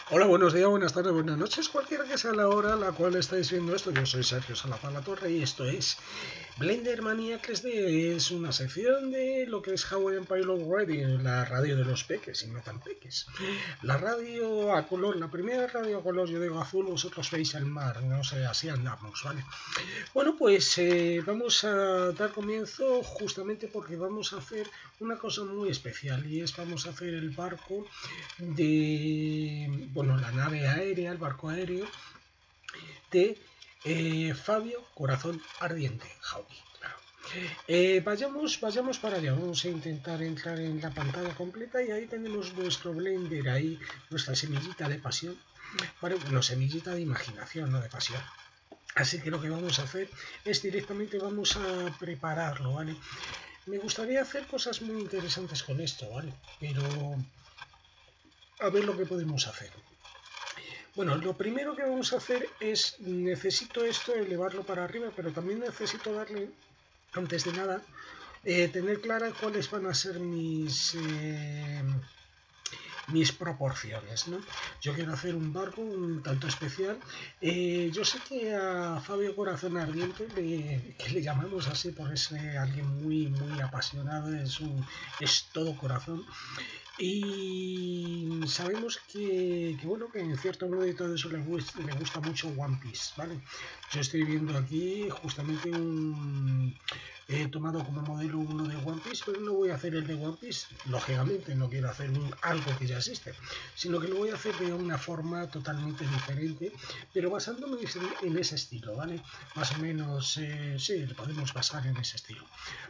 Hola, buenos días, buenas tardes, buenas noches, cualquiera que sea la hora a la cual estáis viendo esto. Yo soy Sergio Salazar La Torre y esto es Blender Mania 3D. Es una sección de lo que es Hawaiian Pilot Radio, la radio de los peques y no tan peques. La radio a color, la primera radio a color, yo digo azul, vosotros veis el mar, no sé, así andamos, ¿vale? Bueno, pues vamos a dar comienzo justamente porque vamos a hacer una cosa muy especial y es vamos a hacer el barco de, bueno, la nave aérea, el barco aéreo de Fabio Corazón Ardiente, Javi, claro. Vayamos para allá, vamos a intentar entrar en la pantalla completa y ahí tenemos nuestro Blender, ahí nuestra semillita de pasión, vale, bueno, semillita de imaginación, no de pasión. Así que lo que vamos a hacer es directamente vamos a prepararlo, ¿vale? Me gustaría hacer cosas muy interesantes con esto, ¿vale? Pero a ver lo que podemos hacer. Bueno, lo primero que vamos a hacer es, necesito esto, elevarlo para arriba, pero también necesito darle, antes de nada, tener clara cuáles van a ser mis proporciones, ¿no? Yo quiero hacer un barco un tanto especial. Yo sé que a Fabio Corazón Ardiente, que le llamamos así por ser alguien muy apasionado, es todo corazón. Y sabemos bueno, que en cierto modo y todo eso le gusta mucho One Piece, ¿vale? Yo estoy viendo aquí justamente he tomado como modelo uno de One Piece, pero no voy a hacer el de One Piece, lógicamente no quiero hacer algo que ya existe, sino que lo voy a hacer de una forma totalmente diferente, pero basándome en ese estilo, ¿vale? Más o menos, sí, le podemos basar en ese estilo.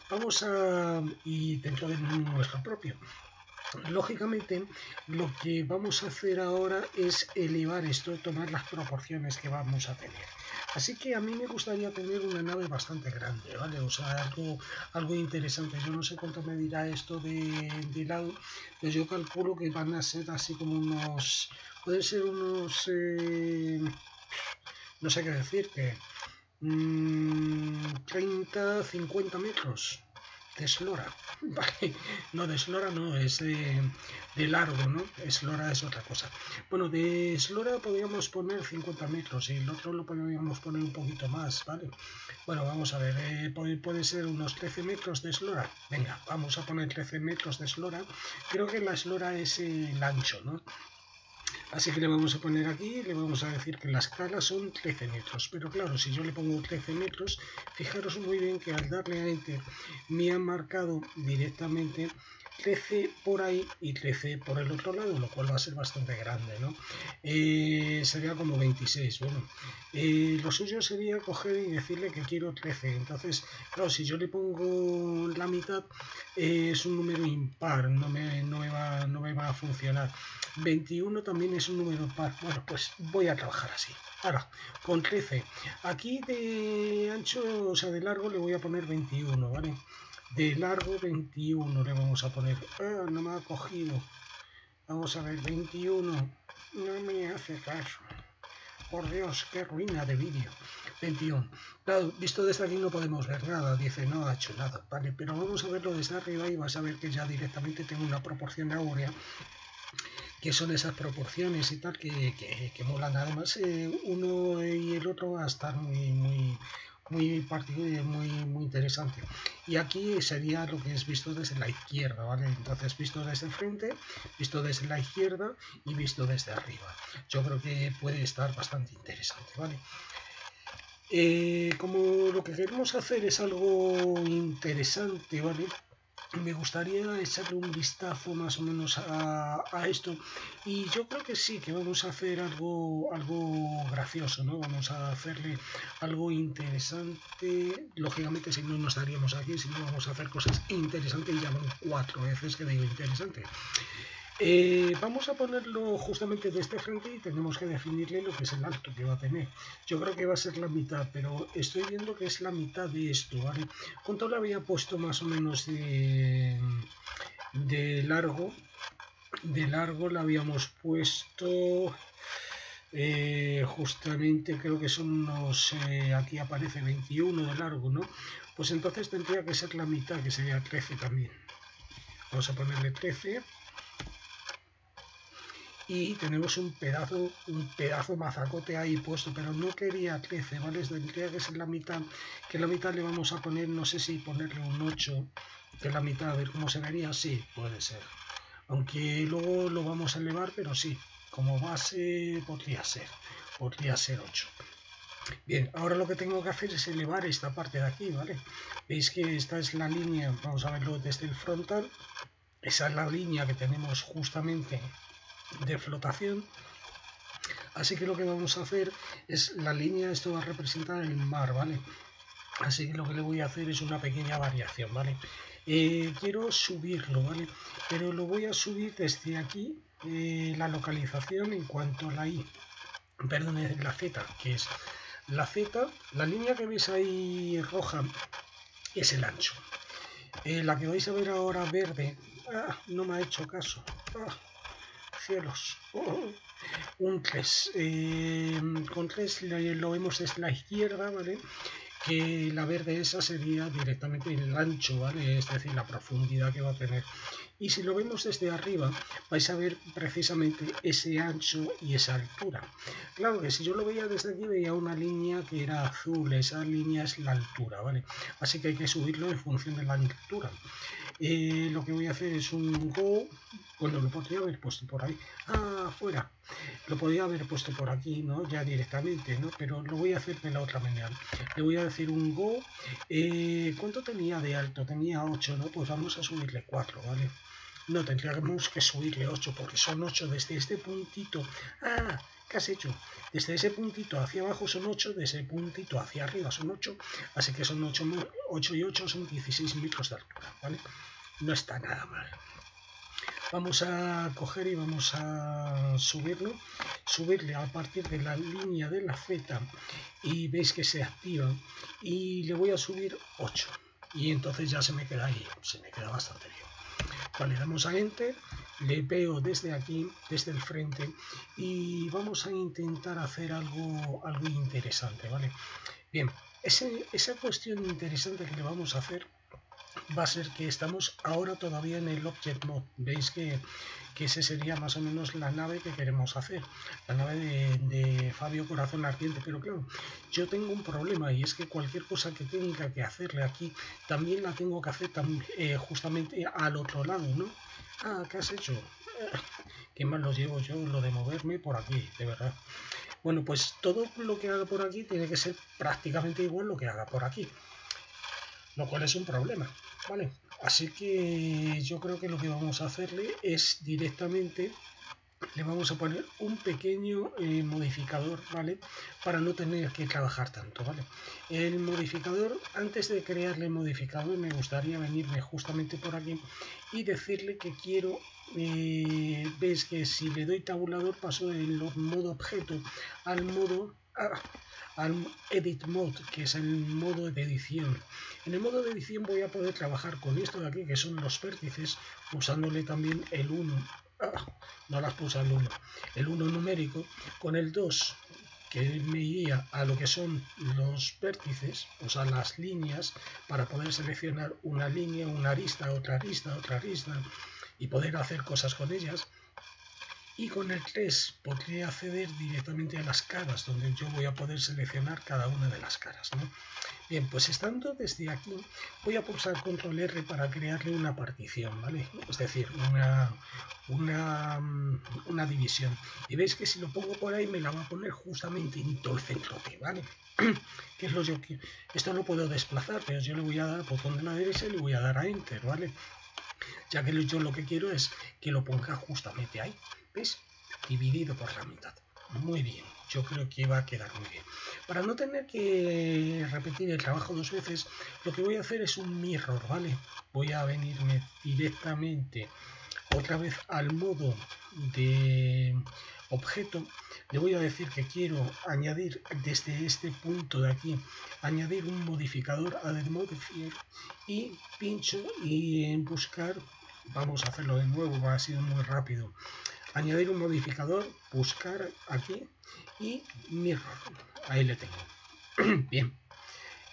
Y dentro de nuestro propio. Lógicamente, lo que vamos a hacer ahora es elevar esto, tomar las proporciones que vamos a tener. Así que a mí me gustaría tener una nave bastante grande, ¿vale? O sea, algo interesante. Yo no sé cuánto me dirá esto de lado, pero yo calculo que van a ser así como unos... Pueden ser unos... no sé qué decirte. 30, 50 metros de eslora. Vale, no, de eslora no, es de largo, ¿no? Eslora es otra cosa. Bueno, de eslora podríamos poner 50 metros y el otro lo podríamos poner un poquito más, ¿vale? Bueno, vamos a ver, puede ser unos 13 metros de eslora. Venga, vamos a poner 13 metros de eslora. Creo que la eslora es el ancho, ¿no? Así que le vamos a poner aquí, le vamos a decir que la escala son 13 metros. Pero claro, si yo le pongo 13 metros, fijaros muy bien que al darle a Enter me han marcado directamente 13 por ahí y 13 por el otro lado, lo cual va a ser bastante grande, ¿no? Sería como 26. Bueno, lo suyo sería coger y decirle que quiero 13. Entonces, claro, si yo le pongo la mitad, es un número impar, no me va a funcionar. 21 también es un número par. Bueno, pues voy a trabajar así. Ahora, con 13. Aquí de ancho, o sea, de largo le voy a poner 21, ¿vale? De largo 21 le vamos a poner. No me ha cogido. Vamos a ver, 21. No me hace caso. Por Dios, qué ruina de vídeo. 21. Claro, visto desde aquí no podemos ver nada. Dice, no ha hecho nada. Vale, pero vamos a verlo desde arriba y vas a ver que ya directamente tengo una proporción áurea, que son esas proporciones y tal que molan. Además, uno y el otro va a estar muy interesante. Y aquí sería lo que es visto desde la izquierda, ¿vale? Entonces, visto desde el frente, visto desde la izquierda y visto desde arriba. Yo creo que puede estar bastante interesante, ¿vale? Como lo que queremos hacer es algo interesante, ¿vale? Me gustaría echarle un vistazo más o menos a esto, y yo creo que sí, que vamos a hacer algo gracioso, ¿no? Vamos a hacerle algo interesante. Lógicamente, si no, no estaríamos aquí, si no, vamos a hacer cosas interesantes, y ya van 4 veces que digo interesante. Vamos a ponerlo justamente de este frente y tenemos que definirle lo que es el alto que va a tener. Yo creo que va a ser la mitad, pero estoy viendo que es la mitad de esto, ¿vale? ¿Cuánto le había puesto más o menos de largo? De largo le habíamos puesto... justamente creo que son unos... aquí aparece 21 de largo, ¿no? Pues entonces tendría que ser la mitad, que sería 13 también. Vamos a ponerle 13... y tenemos un pedazo mazacote ahí puesto, pero no quería 13, ¿vale? Tendría que ser la mitad, que la mitad le vamos a poner, no sé si ponerle un 8, que la mitad, a ver cómo se vería, sí, puede ser. Aunque luego lo vamos a elevar, pero sí, como base podría ser 8. Bien, ahora lo que tengo que hacer es elevar esta parte de aquí, ¿vale? Veis que esta es la línea, vamos a verlo desde el frontal, esa es la línea que tenemos justamente de flotación. Así que lo que vamos a hacer es la línea, esto va a representar el mar, ¿vale? Así que lo que le voy a hacer es una pequeña variación, ¿vale? Quiero subirlo, ¿vale? Pero lo voy a subir desde aquí, la localización en cuanto a la I, perdón, la Z, que es la Z, la línea que veis ahí roja es el ancho. La que vais a ver ahora verde, no me ha hecho caso, cielos, un 3, con 3 lo vemos desde la izquierda, ¿vale? Que la verde esa sería directamente el ancho, ¿vale? Es decir, la profundidad que va a tener. Y si lo vemos desde arriba, vais a ver precisamente ese ancho y esa altura. Claro que si yo lo veía desde aquí, veía una línea que era azul, esa línea es la altura, ¿vale? Así que hay que subirlo en función de la altura. Lo que voy a hacer es un go, bueno, lo podría haber puesto por ahí, fuera, lo podría haber puesto por aquí, ¿no? Ya directamente, ¿no? Pero lo voy a hacer de la otra manera. Le voy a decir un go, ¿cuánto tenía de alto? Tenía 8, ¿no? Pues vamos a subirle 4, ¿vale? No, tendríamos que subirle 8 porque son 8 desde este puntito. ¿Qué has hecho? Desde ese puntito hacia abajo son 8, desde ese puntito hacia arriba son 8, así que son 8 y 8 son 16 metros de altura, ¿vale? No está nada mal. Vamos a coger y vamos a subirle a partir de la línea de la Z y veis que se activa y le voy a subir 8 y entonces ya se me queda ahí, se me queda bastante bien. Vale, damos a Enter, le veo desde aquí, desde el frente y vamos a intentar hacer algo interesante, ¿vale? Bien, esa cuestión interesante que le vamos a hacer va a ser que estamos ahora todavía en el Object Mode. Veis que ese sería más o menos la nave que queremos hacer, la nave de Fabio Corazón Ardiente, pero claro, yo tengo un problema y es que cualquier cosa que tenga que hacerle aquí, también la tengo que hacer justamente al otro lado, ¿no? ¿Qué has hecho? Qué mal lo llevo yo, lo de moverme por aquí, de verdad. Bueno, pues todo lo que haga por aquí tiene que ser prácticamente igual lo que haga por aquí, lo cual es un problema, ¿vale? Así que yo creo que lo que vamos a hacerle es directamente, le vamos a poner un pequeño modificador, ¿vale? Para no tener que trabajar tanto, ¿vale? El modificador, antes de crearle el modificador, me gustaría venirme justamente por aquí y decirle que quiero, veis que si le doy tabulador paso del modo objeto al modo... al Edit Mode, que es el modo de edición. En el modo de edición voy a poder trabajar con esto de aquí, que son los vértices, usándole también el 1. No las puse al 1. El 1 numérico, con el 2, que me guía a lo que son los vértices, o sea, las líneas, para poder seleccionar una línea, una arista, otra arista, y poder hacer cosas con ellas. Y con el 3 podría acceder directamente a las caras, donde yo voy a poder seleccionar cada una de las caras, ¿no? Bien, pues estando desde aquí, voy a pulsar Control R para crearle una partición, ¿vale? Es decir, una división. Y veis que si lo pongo por ahí me la va a poner justamente en todo el centro, ¿vale? ¿Qué es lo que esto lo puedo desplazar, pero yo le voy a dar al botón de la derecha y le voy a dar a Enter, ¿vale? Ya que yo lo que quiero es que lo ponga justamente ahí, ¿ves? Dividido por la mitad. Muy bien, yo creo que va a quedar muy bien. Para no tener que repetir el trabajo 2 veces, lo que voy a hacer es un mirror, ¿vale? Voy a venirme directamente otra vez al modo de objeto. Le voy a decir que quiero añadir desde este punto de aquí, añadir un modificador, add modifier, y pincho y en buscar, vamos a hacerlo de nuevo, ha sido muy rápido. Añadir un modificador, buscar aquí y mirror. Ahí le tengo. Bien.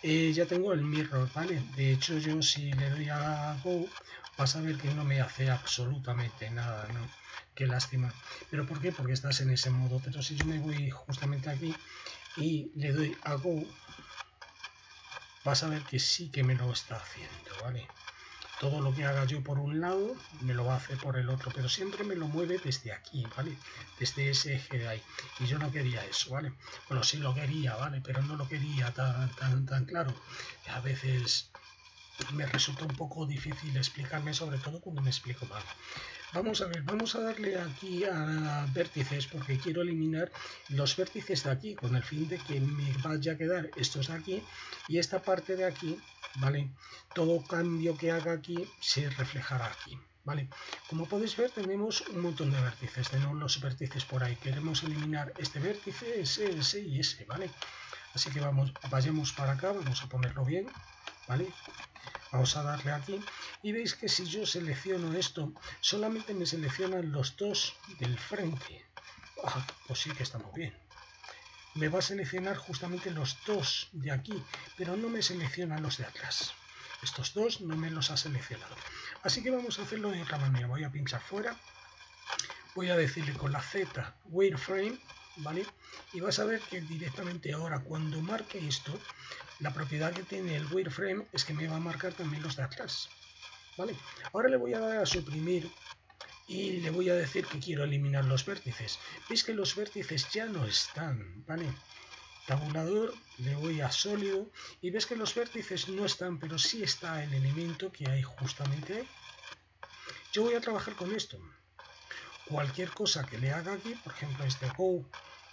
ya tengo el mirror, ¿vale? De hecho, yo si le doy a Go, vas a ver que no me hace absolutamente nada, ¿no? Qué lástima. ¿Pero por qué? Porque estás en ese modo. Pero si yo me voy justamente aquí y le doy a Go, vas a ver que sí que me lo está haciendo, ¿vale? Todo lo que haga yo por un lado me lo va a hacer por el otro, pero siempre me lo mueve desde aquí, ¿vale? Desde ese eje de ahí. Y yo no quería eso, ¿vale? Bueno, sí lo quería, ¿vale? Pero no lo quería tan claro. A veces me resulta un poco difícil explicarme, sobre todo cuando me explico mal. Vamos a ver, vamos a darle aquí a vértices porque quiero eliminar los vértices de aquí con el fin de que me vaya a quedar estos de aquí y esta parte de aquí, ¿vale? Todo cambio que haga aquí se reflejará aquí, ¿vale? Como podéis ver tenemos un montón de vértices, tenemos los vértices por ahí, queremos eliminar este vértice, ese y ese, ¿vale? Así que vayamos para acá, vamos a ponerlo bien, ¿vale? Vamos a darle aquí y veis que si yo selecciono esto, solamente me seleccionan los dos del frente. Ah, pues sí que estamos bien. Me va a seleccionar justamente los dos de aquí, pero no me selecciona los de atrás. Estos dos no me los ha seleccionado. Así que vamos a hacerlo de otra manera. Voy a pinchar fuera. Voy a decirle con la Z wireframe, ¿vale? Y vas a ver que directamente ahora cuando marque esto, la propiedad que tiene el wireframe es que me va a marcar también los de atrás, ¿vale? Ahora le voy a dar a suprimir y le voy a decir que quiero eliminar los vértices. Veis que los vértices ya no están, ¿vale? Tabulador, le voy a sólido y ves que los vértices no están, pero sí está el elemento que hay justamente ahí. Yo voy a trabajar con esto. Cualquier cosa que le haga aquí, por ejemplo este Go,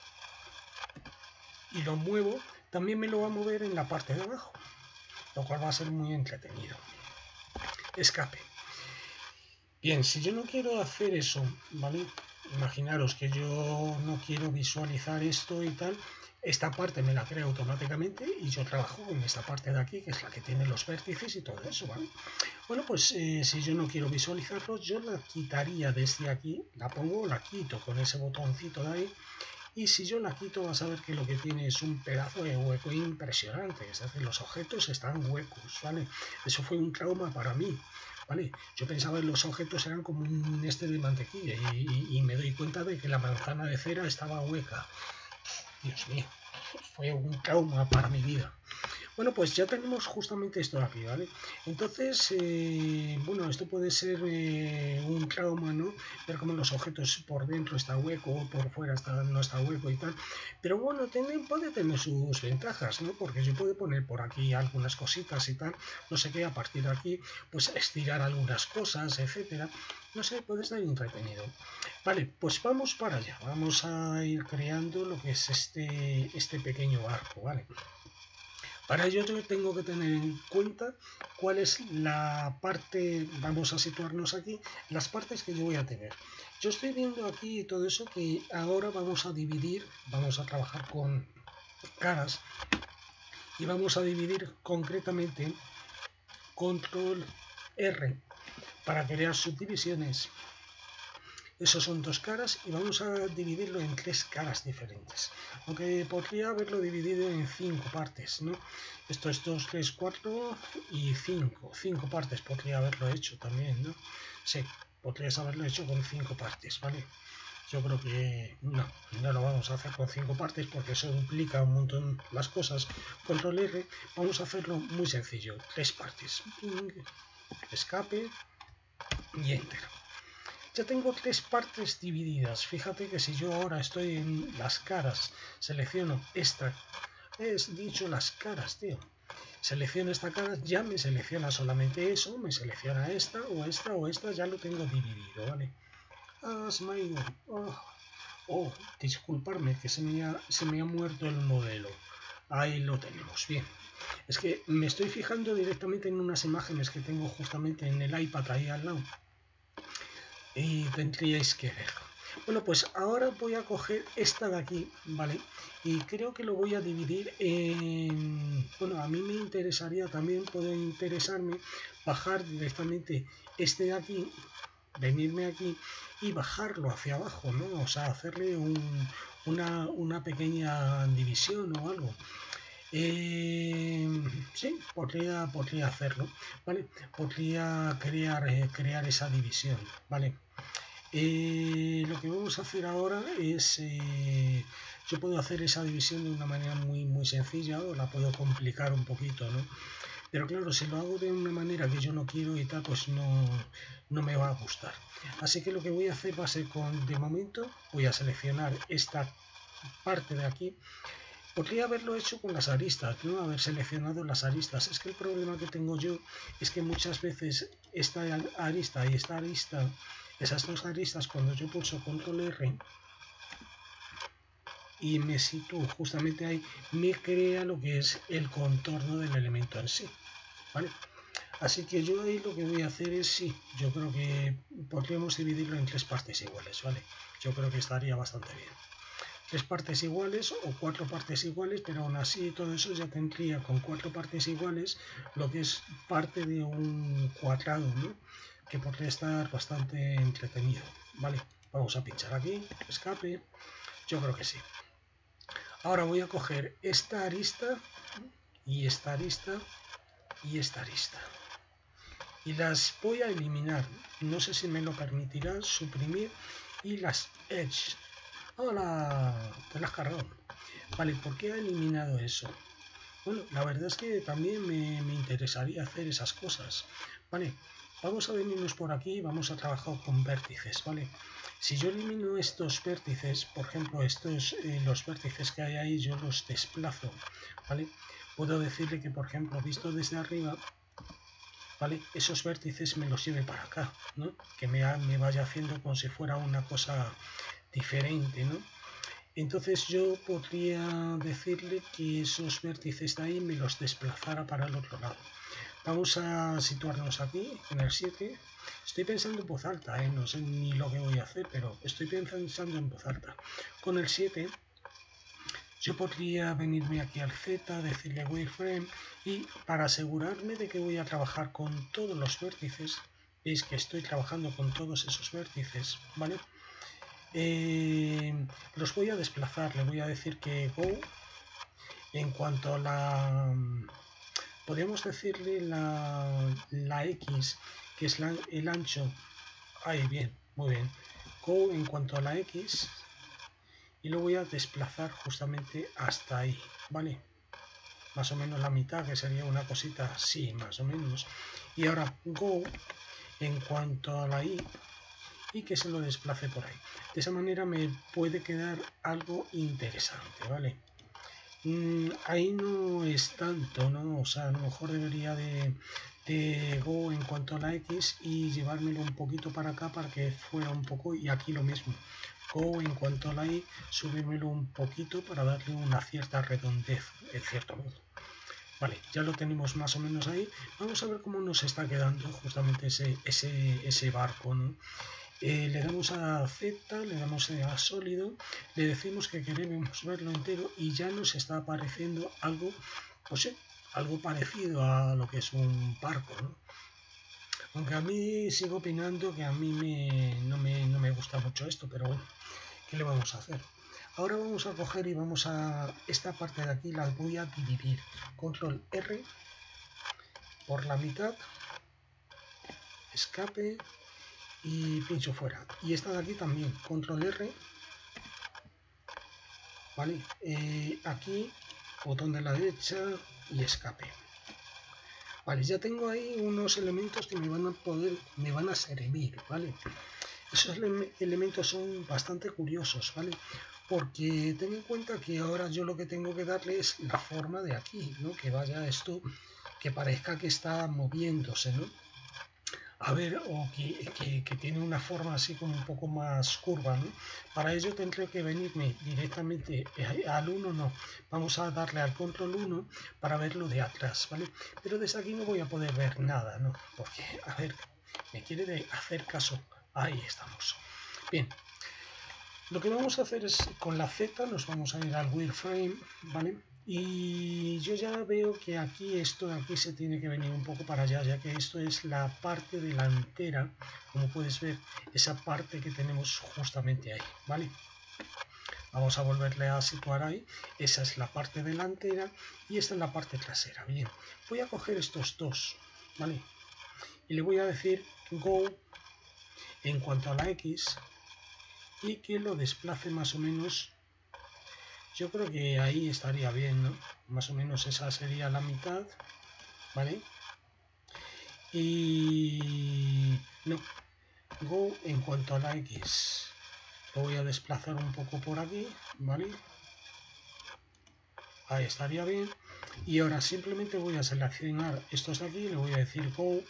y lo muevo, también me lo va a mover en la parte de abajo, lo cual va a ser muy entretenido. Escape. Bien, si yo no quiero hacer eso, ¿vale? Imaginaros que yo no quiero visualizar esto y tal, esta parte me la crea automáticamente y yo trabajo con esta parte de aquí, que es la que tiene los vértices y todo eso, ¿vale? Bueno, pues si yo no quiero visualizarlo, yo la quitaría desde aquí, la pongo, la quito con ese botoncito de ahí, y si yo la quito vas a ver que lo que tiene es un pedazo de hueco impresionante, es decir, los objetos están huecos, ¿vale? Eso fue un trauma para mí, ¿vale? Yo pensaba que los objetos eran como un de mantequilla y me doy cuenta de que la manzana de cera estaba hueca. Dios mío, fue un trauma para mi vida. Bueno, pues ya tenemos justamente esto de aquí, ¿vale? Entonces, bueno, esto puede ser un trauma, ¿no? Ver cómo los objetos por dentro está hueco, por fuera no está hueco y tal. Pero bueno, puede tener sus ventajas, ¿no? Porque yo puedo poner por aquí algunas cositas y tal, no sé qué, a partir de aquí, pues estirar algunas cosas, etcétera. No sé, puede estar entretenido. Vale, pues vamos para allá. Vamos a ir creando lo que es este pequeño arco, ¿vale? Para ello yo tengo que tener en cuenta cuál es la parte, vamos a situarnos aquí, las partes que yo voy a tener. Yo estoy viendo aquí todo eso que ahora vamos a dividir, vamos a trabajar con caras y vamos a dividir concretamente control R para crear subdivisiones. Esos son dos caras y vamos a dividirlo en tres caras diferentes. Aunque podría haberlo dividido en 5 partes, ¿no? Esto es 2, 3, 4 y 5. 5 partes podría haberlo hecho también, ¿no? Sí, podrías haberlo hecho con 5 partes, ¿vale? Yo creo que no lo vamos a hacer con 5 partes porque eso duplica un montón las cosas. Control R, vamos a hacerlo muy sencillo. 3 partes. Escape y Enter. Ya tengo 3 partes divididas. Fíjate que si yo ahora estoy en las caras, selecciono esta, es dicho las caras, tío. Selecciono esta cara, ya me selecciona solamente eso, me selecciona esta o esta o esta, ya lo tengo dividido, ¿vale? Disculparme que se me ha muerto el modelo. Ahí lo tenemos, bien. Es que me estoy fijando directamente en unas imágenes que tengo justamente en el iPad ahí al lado. Y tendríais que verlo. Bueno, pues ahora voy a coger esta de aquí, ¿vale? Y creo que lo voy a dividir en... Bueno, a mí me interesaría también, puede interesarme, bajar directamente este de aquí, venirme aquí y bajarlo hacia abajo, ¿no? O sea, hacerle una pequeña división o algo. Sí, podría hacerlo, ¿vale? Podría crear esa división, ¿vale? Lo que vamos a hacer ahora es, yo puedo hacer esa división de una manera muy sencilla o la puedo complicar un poquito, ¿no? Pero claro, si lo hago de una manera que yo no quiero y tal, pues no me va a gustar. Así que lo que voy a hacer va a ser de momento, voy a seleccionar esta parte de aquí. Podría haberlo hecho con las aristas, no haber seleccionado las aristas. Es que el problema que tengo yo es que muchas veces esta arista y esta arista, esas dos aristas, cuando yo pulso control R y me sitúo justamente ahí, me crea lo que es el contorno del elemento en sí, ¿vale? Así que yo ahí lo que voy a hacer es, sí, yo creo que podríamos dividirlo en 3 partes iguales, ¿vale? Yo creo que estaría bastante bien. 3 partes iguales o 4 partes iguales, pero aún así todo eso ya tendría con 4 partes iguales lo que es parte de un cuadrado, ¿no? Que podría estar bastante entretenido, ¿vale? Vamos a pinchar aquí, escape, yo creo que sí. Ahora voy a coger esta arista y esta arista y esta arista y las voy a eliminar. No sé si me lo permitirá suprimir y las edge. ¡Hola! Te las has cargado. Vale, ¿por qué ha eliminado eso? Bueno, la verdad es que también me interesaría hacer esas cosas. Vale, vamos a venirnos por aquí y vamos a trabajar con vértices, ¿vale? Si yo elimino estos vértices, por ejemplo, los vértices que hay ahí, yo los desplazo, ¿vale? Puedo decirle que, por ejemplo, visto desde arriba, ¿vale? Esos vértices me los lleve para acá, ¿no? Que me vaya haciendo como si fuera una cosa diferente, ¿no? Entonces yo podría decirle que esos vértices de ahí me los desplazara para el otro lado. Vamos a situarnos aquí, en el 7. Estoy pensando en voz alta, no sé ni lo que voy a hacer, pero estoy pensando en voz alta. Con el 7 yo podría venirme aquí al Z, decirle wireframe y para asegurarme de que voy a trabajar con todos los vértices, veis que estoy trabajando con todos esos vértices, ¿vale? Los voy a desplazar, le voy a decir que go en cuanto a podríamos decirle la X, que es el ancho, ahí bien, muy bien, go en cuanto a la X y lo voy a desplazar justamente hasta ahí, ¿vale? Más o menos la mitad, que sería una cosita así, más o menos. Y ahora go en cuanto a la Y y que se lo desplace por ahí. De esa manera me puede quedar algo interesante, ¿vale? Ahí no es tanto, ¿no? O sea, a lo mejor debería de go en cuanto a la X y llevármelo un poquito para acá para que fuera un poco, y aquí lo mismo. Go en cuanto a la Y, subírmelo un poquito para darle una cierta redondez, en cierto modo. Vale, ya lo tenemos más o menos ahí. Vamos a ver cómo nos está quedando justamente ese barco, ¿no? Le damos a Z, le damos a sólido, le decimos que queremos verlo entero y ya nos está apareciendo algo, pues sí, algo parecido a lo que es un barco, ¿no? Aunque a mí sigo opinando que a mí no me gusta mucho esto, pero bueno, ¿qué le vamos a hacer? Ahora vamos a coger y vamos a esta parte de aquí, la voy a dividir. Control R por la mitad, escape y pincho fuera. Y esta de aquí también, control R, ¿vale? Aquí, botón de la derecha y escape. Vale, ya tengo ahí unos elementos que me van a servir, ¿vale? Esos elementos son bastante curiosos, ¿vale? Porque ten en cuenta que ahora yo lo que tengo que darle es la forma de aquí, ¿no? Que vaya esto, que parezca que está moviéndose, ¿no? A ver, o que tiene una forma así como un poco más curva, ¿no? Para ello tendré que venirme directamente al 1, no. Vamos a darle al control 1 para verlo de atrás, ¿vale? Pero desde aquí no voy a poder ver nada, ¿no? Porque, a ver, me quiere hacer caso. Ahí estamos. Bien, lo que vamos a hacer es con la Z nos vamos a ir al wireframe, ¿vale? Y yo ya veo que aquí esto de aquí se tiene que venir un poco para allá, ya que esto es la parte delantera, como puedes ver, esa parte que tenemos justamente ahí, ¿vale? Vamos a volverle a situar ahí. Esa es la parte delantera y esta es la parte trasera. Bien, voy a coger estos dos, ¿vale? Y le voy a decir go en cuanto a la X y que lo desplace más o menos. Yo creo que ahí estaría bien, ¿no? Más o menos esa sería la mitad, ¿vale? Y no, go en cuanto a la X. Lo voy a desplazar un poco por aquí, ¿vale? Ahí estaría bien. Y ahora simplemente voy a seleccionar estos de aquí y le voy a decir go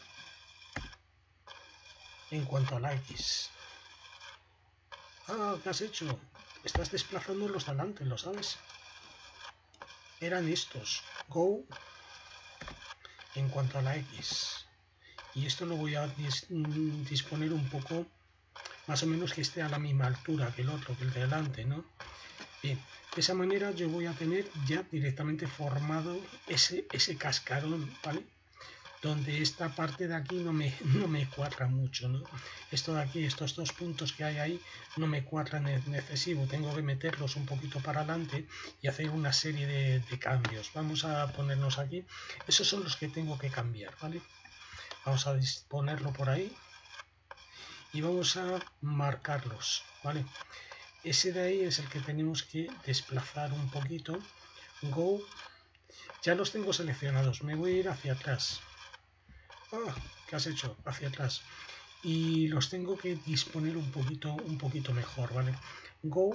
en cuanto a la X. Ah, ¿qué has hecho? Estás desplazando los de adelante, ¿lo sabes? Eran estos. Go en cuanto a la X. Y esto lo voy a disponer un poco, más o menos que esté a la misma altura que el otro, que el de delante, ¿no? Bien, de esa manera yo voy a tener ya directamente formado ese cascarón, ¿vale? Donde esta parte de aquí no me cuadra mucho, ¿no? Esto de aquí, estos dos puntos que hay ahí, no me cuadran en excesivo. Tengo que meterlos un poquito para adelante y hacer una serie de cambios. Vamos a ponernos aquí. Esos son los que tengo que cambiar, ¿vale? Vamos a disponerlo por ahí y vamos a marcarlos, ¿vale? Ese de ahí es el que tenemos que desplazar un poquito. Go. Ya los tengo seleccionados. Me voy a ir hacia atrás. Ah, ¿qué has hecho? Hacia atrás. Y los tengo que disponer un poquito mejor, ¿vale? Go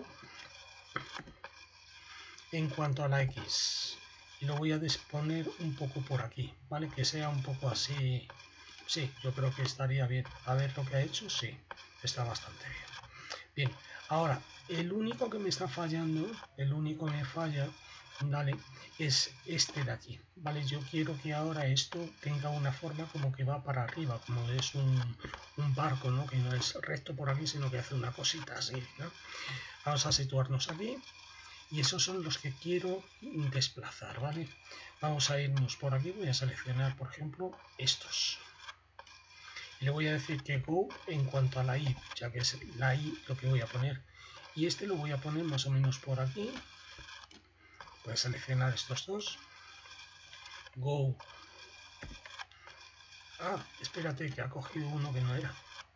en cuanto a la X. Y lo voy a disponer un poco por aquí, ¿vale? Que sea un poco así. Sí, yo creo que estaría bien. A ver lo que ha hecho, sí, está bastante bien. Bien, ahora, el único que me está fallando, el único que me falla, ¿vale? Es este de aquí, ¿vale? Yo quiero que ahora esto tenga una forma como que va para arriba, como es un barco, ¿no? Que no es recto por aquí, sino que hace una cosita así, ¿no? Vamos a situarnos aquí y esos son los que quiero desplazar, ¿vale? Vamos a irnos por aquí, voy a seleccionar, por ejemplo, estos. Y le voy a decir que go en cuanto a la i, ya que es la i lo que voy a poner. Y este lo voy a poner más o menos por aquí. Voy a seleccionar estos dos. Go. Ah, espérate, que ha cogido uno que no era.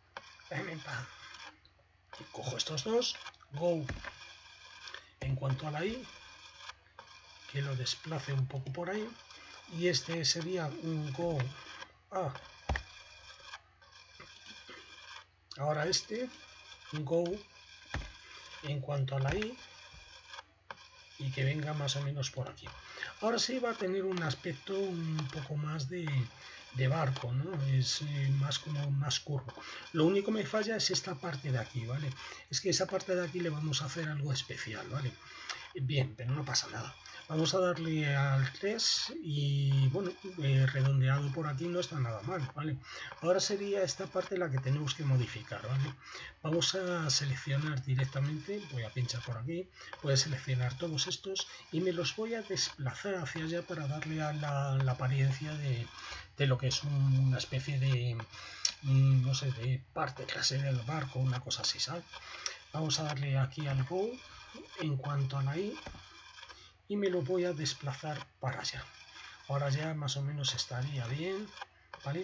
Y cojo estos dos. Go en cuanto a la i, que lo desplace un poco por ahí. Y este sería un go. Ah. Ahora este, go en cuanto a la i, y que venga más o menos por aquí. Ahora sí va a tener un aspecto un poco más de barco, ¿no? Es más como más curvo. Lo único que me falla es esta parte de aquí, ¿vale? Es que esa parte de aquí le vamos a hacer algo especial, ¿vale? Bien, pero no pasa nada. Vamos a darle al 3 y bueno, redondeado por aquí no está nada mal, ¿vale? Ahora sería esta parte la que tenemos que modificar, ¿vale? Vamos a seleccionar directamente, voy a pinchar por aquí, voy a seleccionar todos estos y me los voy a desplazar hacia allá para darle a la apariencia de lo que es una especie de, no sé, de parte trasera del barco, una cosa así, ¿sabes? Vamos a darle aquí al Go en cuanto a la I y me lo voy a desplazar para allá. Ahora ya más o menos estaría bien, ¿vale?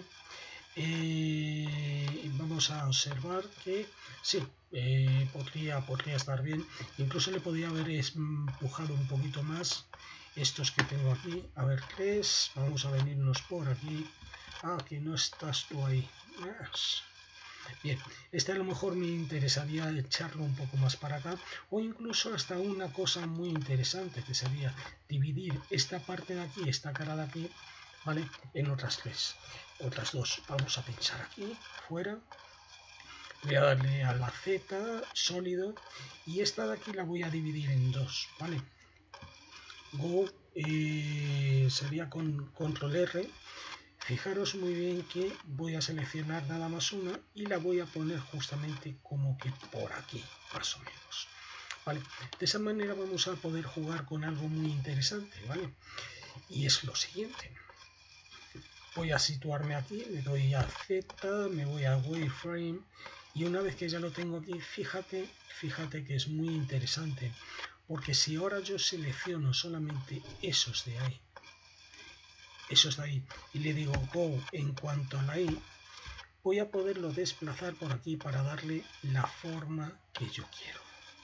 Vamos a observar que sí, podría estar bien. Incluso le podría haber empujado un poquito más estos que tengo aquí. A ver, 3, vamos a venirnos por aquí. Ah, que no estás tú ahí. Bien, este a lo mejor me interesaría echarlo un poco más para acá, o incluso hasta una cosa muy interesante que sería dividir esta parte de aquí, esta cara de aquí, ¿vale? En otras dos. Vamos a pinchar aquí, fuera. Voy a darle a la Z, sólido, y esta de aquí la voy a dividir en dos, ¿vale? Go sería con control R. Fijaros muy bien que voy a seleccionar nada más una y la voy a poner justamente como que por aquí, más o menos. ¿Vale? De esa manera vamos a poder jugar con algo muy interesante, ¿vale? Y es lo siguiente. Voy a situarme aquí, le doy a Z, me voy a Wireframe Y una vez que ya lo tengo aquí, fíjate que es muy interesante, porque si ahora yo selecciono solamente esos de ahí, y le digo go en cuanto a la i, voy a poderlo desplazar por aquí para darle la forma que yo quiero.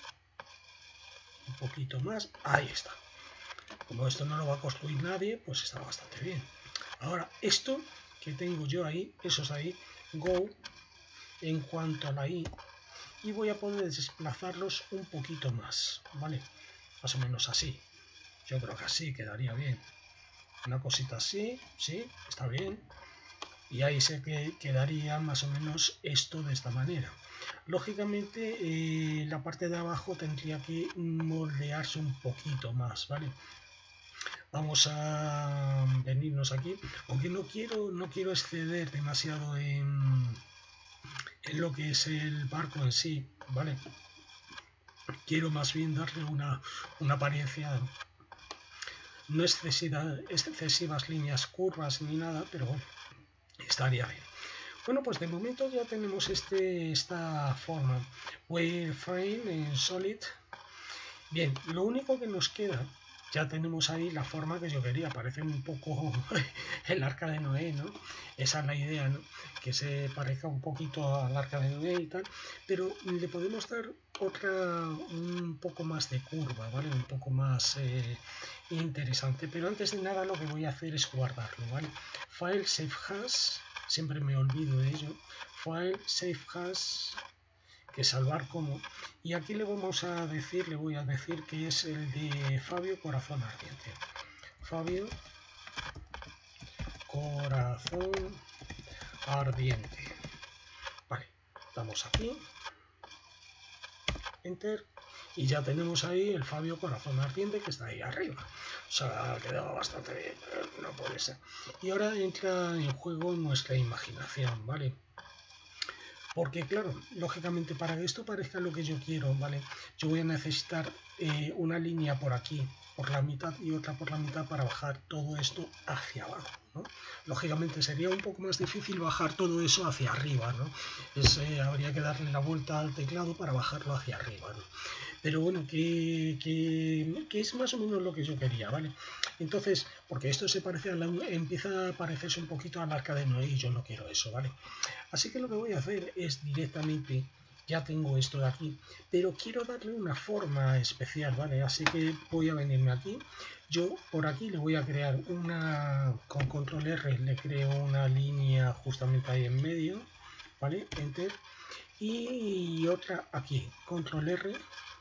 Un poquito más, ahí está. Como esto no lo va a construir nadie, pues está bastante bien. Ahora, esto que tengo yo ahí, esos ahí, go en cuanto a la i, y voy a poder desplazarlos un poquito más, ¿vale? Más o menos así. Yo creo que así quedaría bien. Una cosita así, sí, está bien. Y ahí sé que quedaría más o menos esto de esta manera. Lógicamente, la parte de abajo tendría que moldearse un poquito más, ¿vale? Vamos a venirnos aquí, aunque no quiero exceder demasiado en lo que es el barco en sí, ¿vale? Quiero más bien darle una apariencia, no excesivas líneas curvas ni nada, pero bueno, estaría bien. Bueno, pues de momento ya tenemos esta forma, wireframe en Solid. Bien, lo único que nos queda, ya tenemos ahí la forma que yo quería, parece un poco el arca de Noé, ¿no? Esa es la idea, ¿no? Que se parezca un poquito al arca de Noé y tal, pero le podemos dar un poco más de curva, ¿vale? Un poco más interesante, pero antes de nada lo que voy a hacer es guardarlo, ¿vale? File, Save As, siempre me olvido de ello, File, Save As, que salvar como, y aquí le voy a decir que es el de Fabio Corazón Ardiente. Fabio Corazón Ardiente. Vale, damos aquí, Enter, y ya tenemos ahí el Fabio Corazón Ardiente que está ahí arriba. O sea, ha quedado bastante bien, no puede ser. Y ahora entra en juego nuestra imaginación, ¿vale? Porque claro, lógicamente para que esto parezca lo que yo quiero, ¿vale? Yo voy a necesitar una línea por aquí, por la mitad, y otra por la mitad para bajar todo esto hacia abajo, ¿no? Lógicamente sería un poco más difícil bajar todo eso hacia arriba, ¿no? Habría que darle la vuelta al teclado para bajarlo hacia arriba, ¿no? Pero bueno, que es más o menos lo que yo quería, ¿vale? Entonces, porque esto empieza a parecerse un poquito al arca de Noé y yo no quiero eso, ¿vale? Así que lo que voy a hacer es directamente, ya tengo esto de aquí, pero quiero darle una forma especial, ¿vale? Así que voy a venirme aquí. Yo por aquí le voy a crear con control R le creo una línea justamente ahí en medio, ¿vale? Enter. Y otra aquí, control R,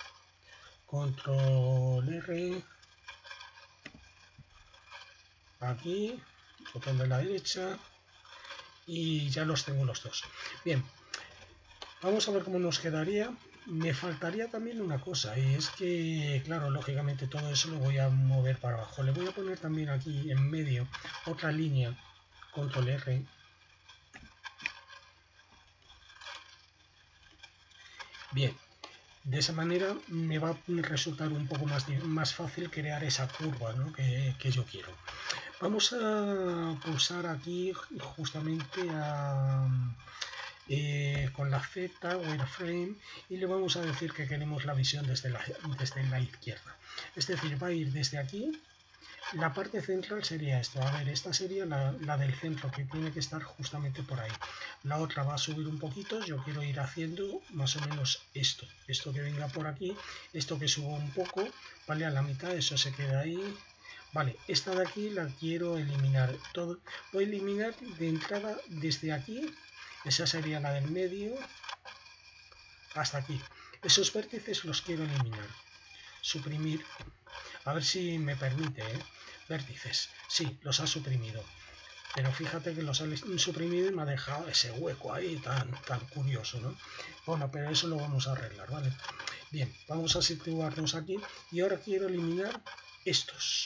aquí, botón de la derecha, y ya los tengo los dos. Bien, vamos a ver cómo nos quedaría. Me faltaría también una cosa, y es que, claro, lógicamente todo eso lo voy a mover para abajo. Le voy a poner también aquí en medio otra línea, control R. Bien, de esa manera me va a resultar un poco más fácil crear esa curva, ¿no? que yo quiero. Vamos a pulsar aquí justamente con la Z, wireframe, y le vamos a decir que queremos la visión desde la izquierda. Es decir, va a ir desde aquí. La parte central sería esto. A ver, esta sería la del centro, que tiene que estar justamente por ahí. La otra va a subir un poquito. Yo quiero ir haciendo más o menos esto. Esto que venga por aquí, esto que suba un poco, ¿vale? A la mitad, eso se queda ahí. Vale, esta de aquí la quiero eliminar. Voy a eliminar de entrada desde aquí. Esa sería la del medio. Hasta aquí. Esos vértices los quiero eliminar. Suprimir. A ver si me permite, ¿eh? Vértices. Sí, los ha suprimido. Pero fíjate que los ha suprimido y me ha dejado ese hueco ahí tan curioso, ¿no? Bueno, pero eso lo vamos a arreglar, ¿vale? Bien, vamos a situarnos aquí. Y ahora quiero eliminar estos.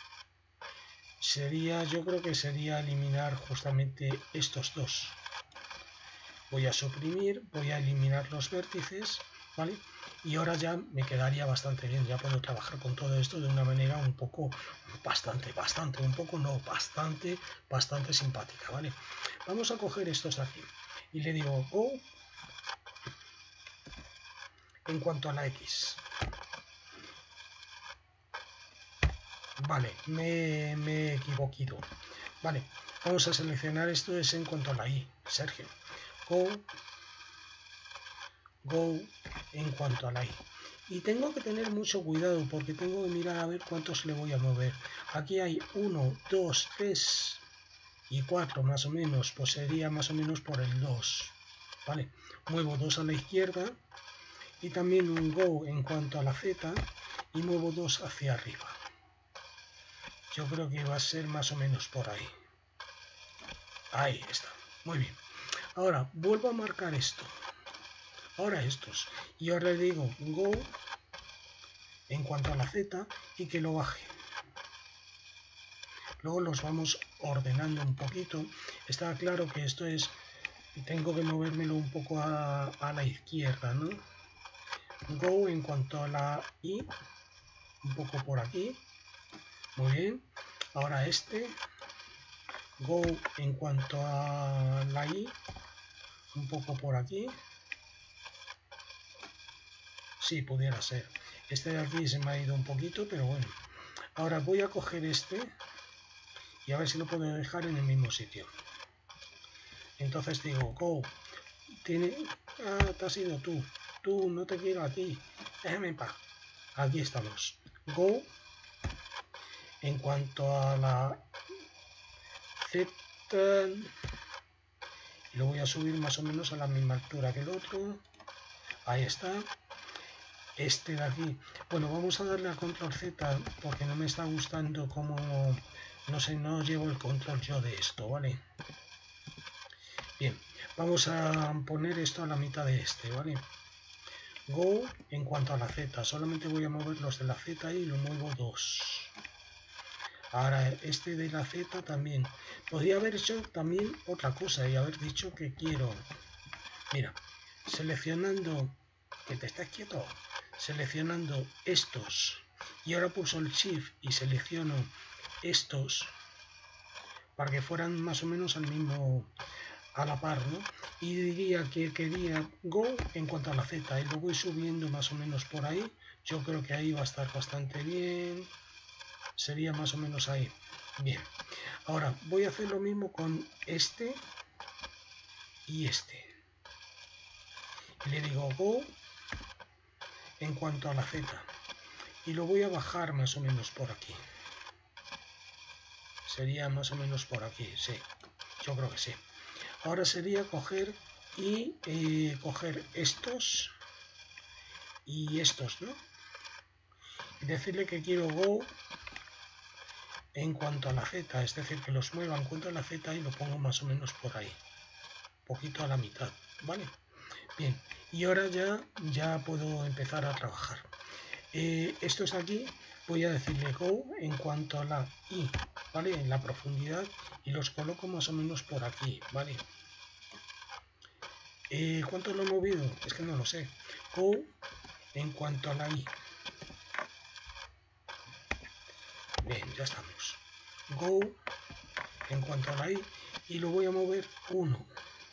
Yo creo que sería eliminar justamente estos dos. Voy a suprimir, voy a eliminar los vértices, ¿vale? Y ahora ya me quedaría bastante bien, ya puedo trabajar con todo esto de una manera un poco, bastante simpática, ¿vale? Vamos a coger estos de aquí y le digo go en cuanto a la X. Vale, me he equivocado. Vale, vamos a seleccionar esto, es en cuanto a la Y, Sergio. Go en cuanto a la Y. Y tengo que tener mucho cuidado porque tengo que mirar a ver cuántos le voy a mover. Aquí hay 1, 2, 3 y 4 más o menos, pues sería más o menos por el 2. Vale, muevo 2 a la izquierda y también un go en cuanto a la Z y muevo 2 hacia arriba. Yo creo que va a ser más o menos por ahí. Ahí está, muy bien. Ahora vuelvo a marcar esto. Ahora estos. Y ahora le digo go en cuanto a la Z y que lo baje. Luego los vamos ordenando un poquito. Está claro que esto es, tengo que movérmelo un poco a la izquierda, ¿no? Go en cuanto a la Y, un poco por aquí. Muy bien. Ahora este. Go en cuanto a la Y, un poco por aquí. Sí, pudiera ser. Este de aquí se me ha ido un poquito, pero bueno. Ahora voy a coger este y a ver si lo puedo dejar en el mismo sitio. Entonces digo, go, tiene... Ah, te has ido tú. Tú, no te quiero a ti. Déjame en paz. Aquí estamos. Go, en cuanto a la Z, lo voy a subir más o menos a la misma altura que el otro. Ahí está. Este de aquí, bueno, vamos a darle a control Z porque no me está gustando como, no sé, no llevo el control yo de esto, ¿vale? Bien, vamos a poner esto a la mitad de este, ¿vale? Go en cuanto a la Z, solamente voy a mover los de la Z y lo muevo 2. Ahora este de la Z también, podría haber hecho también otra cosa y haber dicho que quiero, mira, seleccionando, que te estás quieto, seleccionando estos y ahora pulso el shift y selecciono estos para que fueran más o menos al mismo, a la par, ¿no? Y diría que quería go en cuanto a la Z y lo voy subiendo más o menos por ahí. Yo creo que ahí va a estar bastante bien, sería más o menos ahí. Bien, ahora voy a hacer lo mismo con este y este y le digo go en cuanto a la Z y lo voy a bajar más o menos por aquí. Sería más o menos por aquí, sí, yo creo que sí. Ahora sería coger y coger estos y estos, ¿no? Y decirle que quiero go en cuanto a la Z, es decir, que los mueva en cuanto a la Z y lo pongo más o menos por ahí, poquito a la mitad, ¿vale? Bien, y ahora ya puedo empezar a trabajar. Estos de aquí voy a decirle go en cuanto a la Y, ¿vale? En la profundidad y los coloco más o menos por aquí, ¿vale? ¿Cuánto lo he movido? Es que no lo sé. Go en cuanto a la Y. Bien, ya estamos. Go en cuanto a la Y y lo voy a mover 1.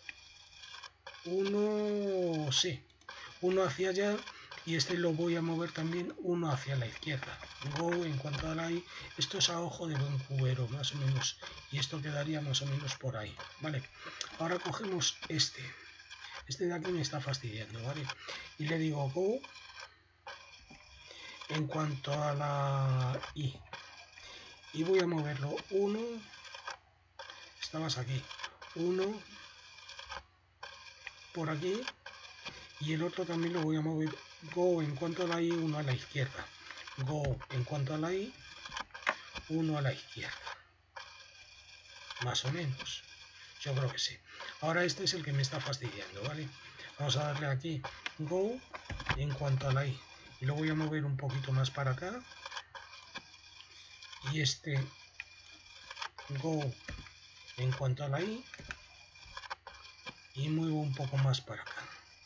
1, sí. 1 hacia allá y este lo voy a mover también 1 hacia la izquierda. Go en cuanto a la Y. Esto es a ojo de buen cubero, más o menos. Y esto quedaría más o menos por ahí, ¿vale? Ahora cogemos este. Este de aquí me está fastidiando, ¿vale? Y le digo go en cuanto a la Y. Y voy a moverlo 1. Estabas aquí. 1 por aquí. Y el otro también lo voy a mover go en cuanto a la Y, 1 a la izquierda. Go en cuanto a la Y, 1 a la izquierda. Más o menos. Yo creo que sí. Ahora este es el que me está fastidiando, ¿vale? Vamos a darle aquí go en cuanto a la Y. Y lo voy a mover un poquito más para acá. Y este go en cuanto a la Y. Y muevo un poco más para acá.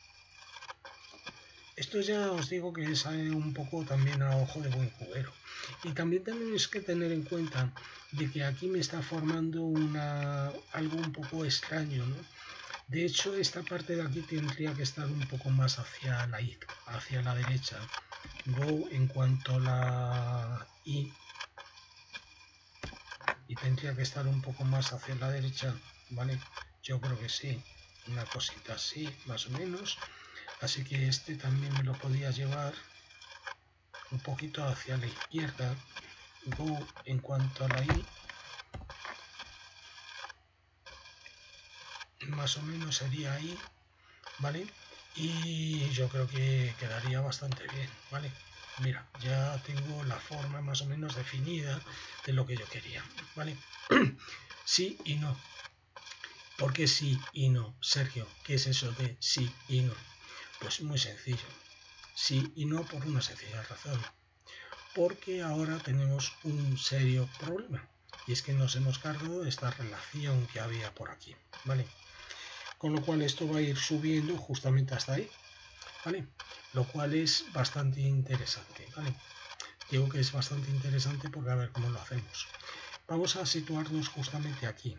Esto ya os digo que sale un poco también a ojo de buen cubero. Y también tenéis que tener en cuenta de que aquí me está formando algo un poco extraño, ¿no? De hecho, esta parte de aquí tendría que estar un poco más hacia la derecha. Go en cuanto a la I. Y tendría que estar un poco más hacia la derecha, ¿vale? Yo creo que sí. Una cosita así, más o menos. Así que este también me lo podía llevar un poquito hacia la izquierda. Go en cuanto a la I. Más o menos sería ahí, ¿vale? Y yo creo que quedaría bastante bien, ¿vale? Mira, ya tengo la forma más o menos definida de lo que yo quería, ¿vale? Sí y no. ¿Por qué sí y no, Sergio? ¿Qué es eso de sí y no? Pues muy sencillo. Sí y no por una sencilla razón. Porque ahora tenemos un serio problema. Y es que nos hemos cargado esta relación que había por aquí, ¿vale? Con lo cual esto va a ir subiendo justamente hasta ahí, ¿vale? Lo cual es bastante interesante, ¿vale? Digo que es bastante interesante porque a ver cómo lo hacemos. Vamos a situarnos justamente aquí,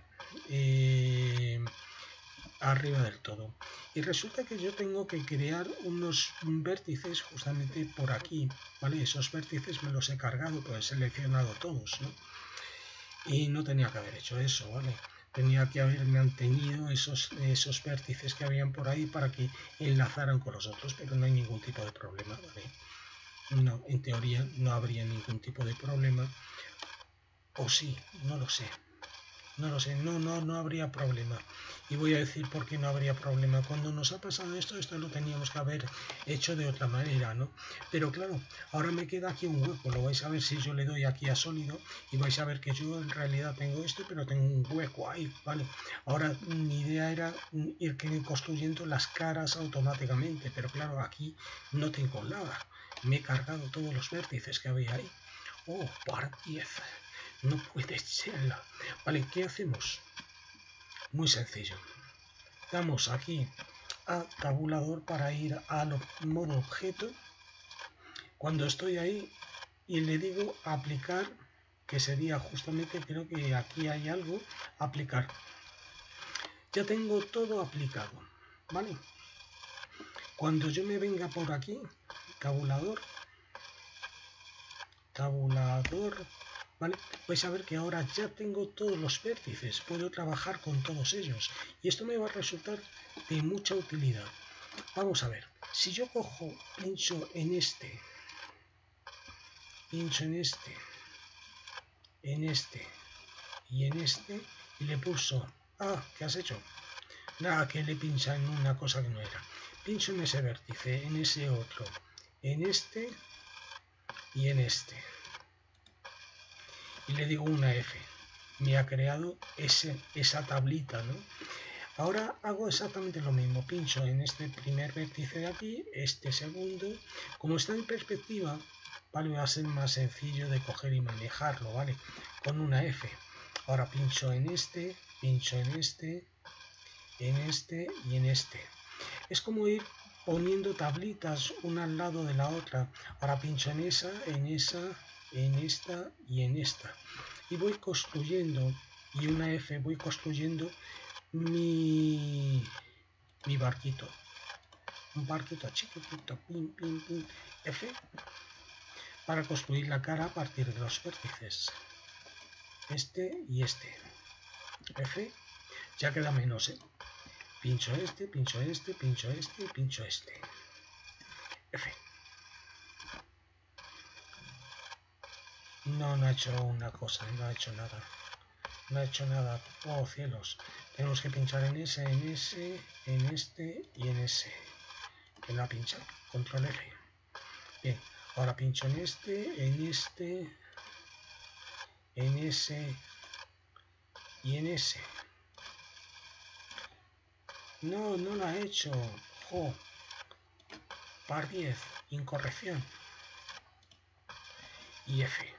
arriba del todo. Y resulta que yo tengo que crear unos vértices justamente por aquí, ¿vale? Esos vértices me los he cargado, pues he seleccionado todos, ¿no? Y no tenía que haber hecho eso, ¿vale? Tenía que haber mantenido esos vértices que habían por ahí para que enlazaran con los otros, pero no hay ningún tipo de problema, ¿vale? No, en teoría no habría ningún tipo de problema. O sí, no lo sé. No lo sé, no habría problema. Y voy a decir por qué no habría problema. Cuando nos ha pasado esto lo teníamos que haber hecho de otra manera, ¿no? Pero claro, ahora me queda aquí un hueco. Lo vais a ver si yo le doy aquí a sólido y vais a ver que yo en realidad tengo esto, pero tengo un hueco ahí, ¿vale? Ahora mi idea era ir construyendo las caras automáticamente, pero claro, aquí no tengo nada. Me he cargado todos los vértices que había ahí. Oh, par 10. No puede ser. Vale, ¿qué hacemos? Muy sencillo. Damos aquí a tabulador para ir al modo objeto. Cuando estoy ahí y le digo aplicar, que sería justamente, creo que aquí hay algo, aplicar. Ya tengo todo aplicado, ¿vale? Cuando yo me venga por aquí, tabulador, ¿vale? Vais a ver que ahora ya tengo todos los vértices, puedo trabajar con todos ellos y esto me va a resultar de mucha utilidad. Vamos a ver, si yo cojo, pincho en este, y en este y le pulso, ¿qué has hecho? Nada, que le pincha en una cosa que no era. Pincho en ese vértice, en ese otro, en este y en este. Y le digo una F. Me ha creado esa tablita, ¿no? Ahora hago exactamente lo mismo. Pincho en este primer vértice de aquí, este segundo. Como está en perspectiva, ¿vale? Va a ser más sencillo de coger y manejarlo, ¿vale? Con una F. Ahora pincho en este, pincho en este, en este y en este. Es como ir poniendo tablitas una al lado de la otra. Ahora pincho en esa, en esta y en esta. Y voy construyendo, y una F voy construyendo mi barquito. Un barquito chiquitito, pim, pim, pim, F, para construir la cara a partir de los vértices. Este y este. F, ya queda menos, ¿eh? Pincho este, pincho este, pincho este y pincho este. F. No ha hecho una cosa, no ha hecho nada. No ha hecho nada. Oh, cielos. Tenemos que pinchar en ese, en ese, en este y en ese. Que no ha pinchado. Control F. Bien. Ahora pincho en este, en este, en ese y en ese. No lo ha hecho. Jo. Par 10. Incorrección. Y F.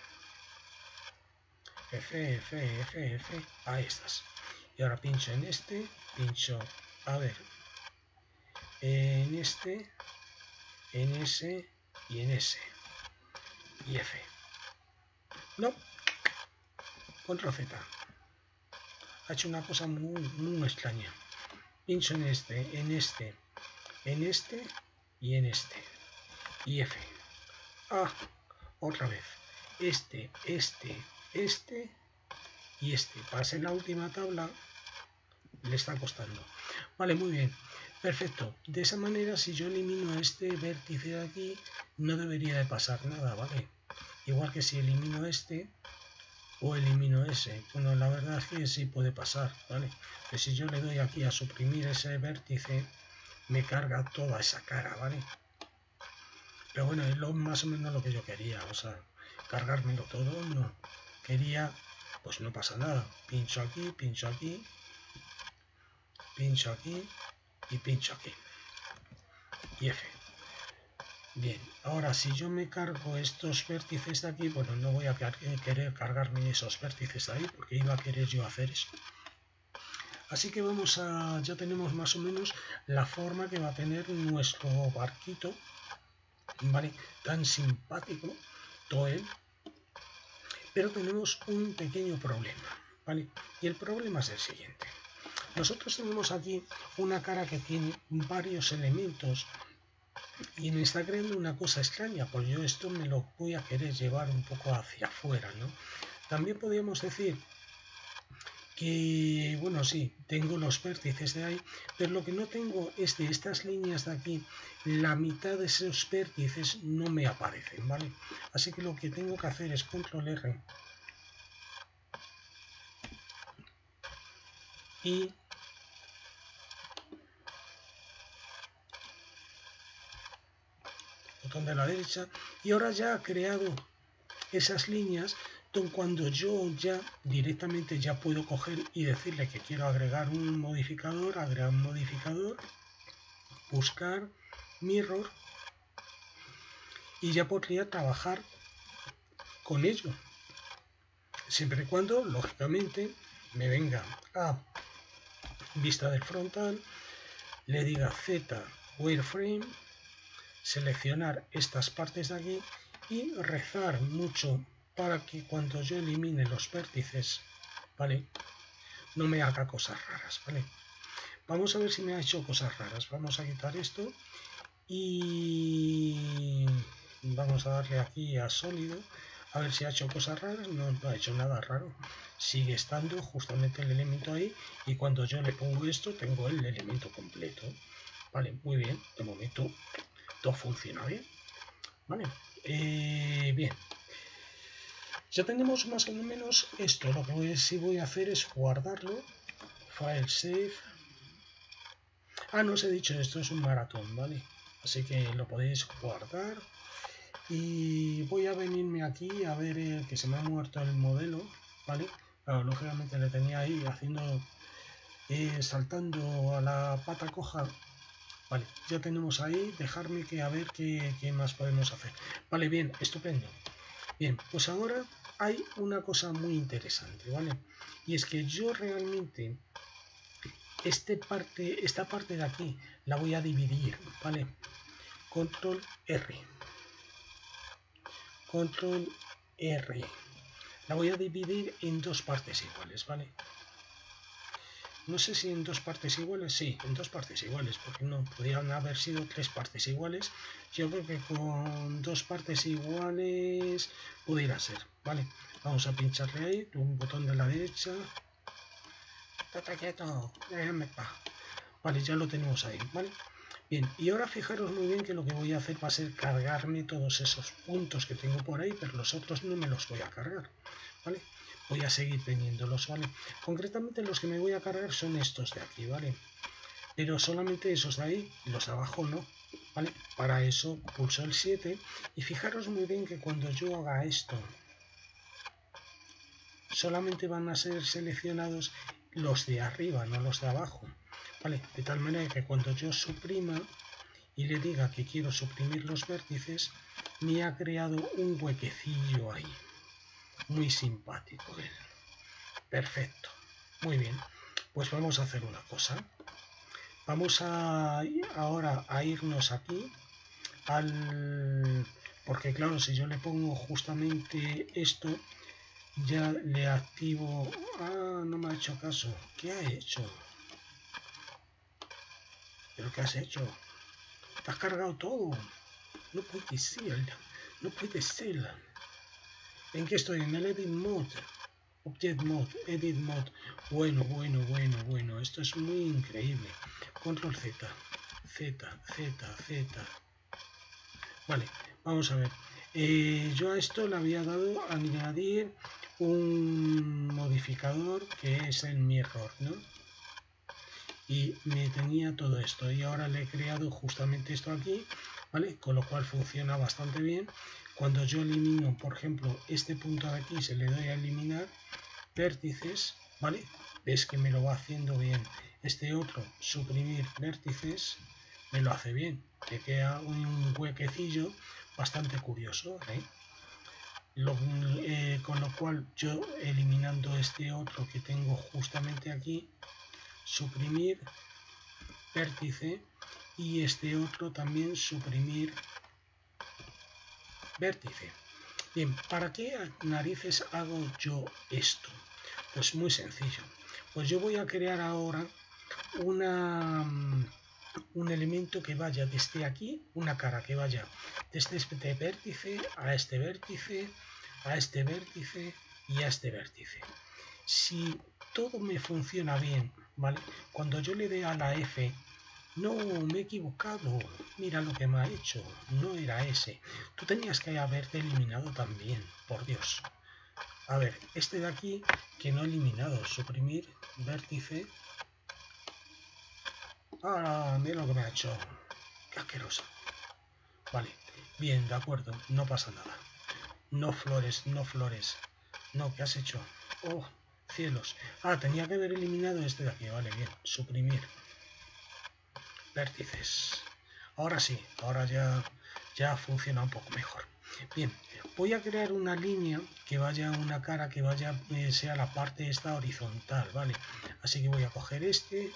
F. Ahí estás. Y ahora pincho en este. Pincho. A ver. En este. En ese. Y en ese. Y F. No. Control Z. Ha hecho una cosa muy extraña. pincho en este, en este, en este y en este. Y F. Ah, otra vez. Este y este. Para ser la última tabla le está costando. Vale, muy bien. Perfecto. De esa manera, si yo elimino este vértice de aquí, no debería de pasar nada, ¿vale? Igual que si elimino este o elimino ese. Bueno, la verdad es que sí puede pasar, ¿vale? Pues si yo le doy aquí a suprimir ese vértice, me carga toda esa cara, ¿vale? Pero bueno, es más o menos lo que yo quería, o sea, cargármelo todo, no. Quería, pues no pasa nada. Pincho aquí, pincho aquí, pincho aquí y pincho aquí. Y F. Bien, ahora si yo me cargo estos vértices de aquí, bueno, no voy a querer cargarme esos vértices de ahí porque iba a querer yo hacer eso. Así que vamos a, ya tenemos más o menos la forma que va a tener nuestro barquito, ¿vale? Tan simpático, todo él. Pero tenemos un pequeño problema, ¿vale? Y el problema es el siguiente. Nosotros tenemos aquí una cara que tiene varios elementos y me está creando una cosa extraña, porque yo esto me lo voy a querer llevar un poco hacia afuera, ¿no? También podríamos decir que, bueno, sí, tengo los vértices de ahí, pero lo que no tengo es de estas líneas de aquí, la mitad de esos vértices no me aparecen, ¿vale? Así que lo que tengo que hacer es control R y botón de la derecha, y ahora ya ha creado esas líneas. Cuando yo ya directamente ya puedo coger y decirle que quiero agregar un modificador, buscar mirror, y ya podría trabajar con ello, siempre y cuando lógicamente me venga a vista del frontal, le diga Z wireframe, seleccionar estas partes de aquí y rezar mucho para que cuando yo elimine los vértices, ¿vale?, no me haga cosas raras, ¿vale? Vamos a ver si me ha hecho cosas raras. Vamos a quitar esto y vamos a darle aquí a sólido, a ver si ha hecho cosas raras. No, no ha hecho nada raro. Sigue estando justamente el elemento ahí y cuando yo le pongo esto tengo el elemento completo. Vale, muy bien. De momento todo funciona bien. Vale, bien. Ya tenemos más o menos esto. Lo que sí voy a hacer es guardarlo. File save. Ah, no os he dicho, esto es un maratón, ¿vale? Así que lo podéis guardar. Y voy a venirme aquí a ver que se me ha muerto el modelo, ¿vale? Claro, lógicamente le tenía ahí haciendo, saltando a la pata coja. Vale, ya tenemos ahí, dejarme que a ver qué más podemos hacer. Vale, bien, estupendo. Bien, pues ahora hay una cosa muy interesante, ¿vale? Y es que yo realmente esta parte de aquí la voy a dividir, ¿vale? Control R. Control R. La voy a dividir en dos partes iguales, ¿vale? No sé si en dos partes iguales, sí, en dos partes iguales, porque no, podrían haber sido tres partes iguales. Yo creo que con dos partes iguales pudiera ser, ¿vale? Vamos a pincharle ahí, un botón de la derecha. ¡Estate quieto! Déjame pa. Vale, ya lo tenemos ahí, ¿vale? Bien, y ahora fijaros muy bien que lo que voy a hacer va a ser cargarme todos esos puntos que tengo por ahí, pero los otros no me los voy a cargar, ¿vale? Voy a seguir teniéndolos, ¿vale? Concretamente los que me voy a cargar son estos de aquí, ¿vale? Pero solamente esos de ahí, los de abajo no, ¿vale? Para eso pulso el 7 y fijaros muy bien que cuando yo haga esto, solamente van a ser seleccionados los de arriba, no los de abajo, ¿vale? De tal manera que cuando yo suprima y le diga que quiero suprimir los vértices, me ha creado un huequecillo ahí. Muy simpático él. Perfecto. Muy bien. Pues vamos a hacer una cosa. Vamos a ahora a irnos aquí al... Porque claro, si yo le pongo justamente esto, ya le activo... Ah, no me ha hecho caso. ¿Qué ha hecho? ¿Pero qué has hecho? Te has cargado todo. No puede ser. No puede ser. ¿En qué estoy? En el Edit Mode. Object Mode. Edit Mode. Bueno. Esto es muy increíble. Control Z. Z. Vale, vamos a ver. Yo a esto le había dado a añadir un modificador que es el mirror, ¿no? Y me tenía todo esto y ahora le he creado justamente esto aquí, ¿vale? Con lo cual funciona bastante bien. Cuando yo elimino, por ejemplo, este punto de aquí, se le doy a eliminar vértices, ¿vale? Ves que me lo va haciendo bien. Este otro, suprimir vértices, me lo hace bien. Te queda un huequecillo bastante curioso, ¿eh? Con lo cual yo eliminando este otro que tengo justamente aquí, suprimir vértice, y este otro también suprimir vértice. Bien, ¿para qué narices hago yo esto? Pues muy sencillo. Pues yo voy a crear ahora un elemento que vaya desde aquí, una cara que vaya desde este vértice a este vértice, a este vértice y a este vértice. Si todo me funciona bien, ¿vale? Cuando yo le dé a la F, no, me he equivocado, mira lo que me ha hecho, no era ese. Tú tenías que haberte eliminado también, por Dios. A ver, este de aquí que no he eliminado, suprimir vértice. Ah, mira lo que me ha hecho. Qué asqueroso. Vale, bien, de acuerdo, no pasa nada. No flores. No, ¿qué has hecho? Oh, cielos. Ah, tenía que haber eliminado este de aquí. Vale, bien, suprimir vértices. Ahora sí, ahora ya funciona un poco mejor. Bien, voy a crear una línea que vaya, una cara que vaya, sea la parte esta horizontal, ¿vale? Así que voy a coger este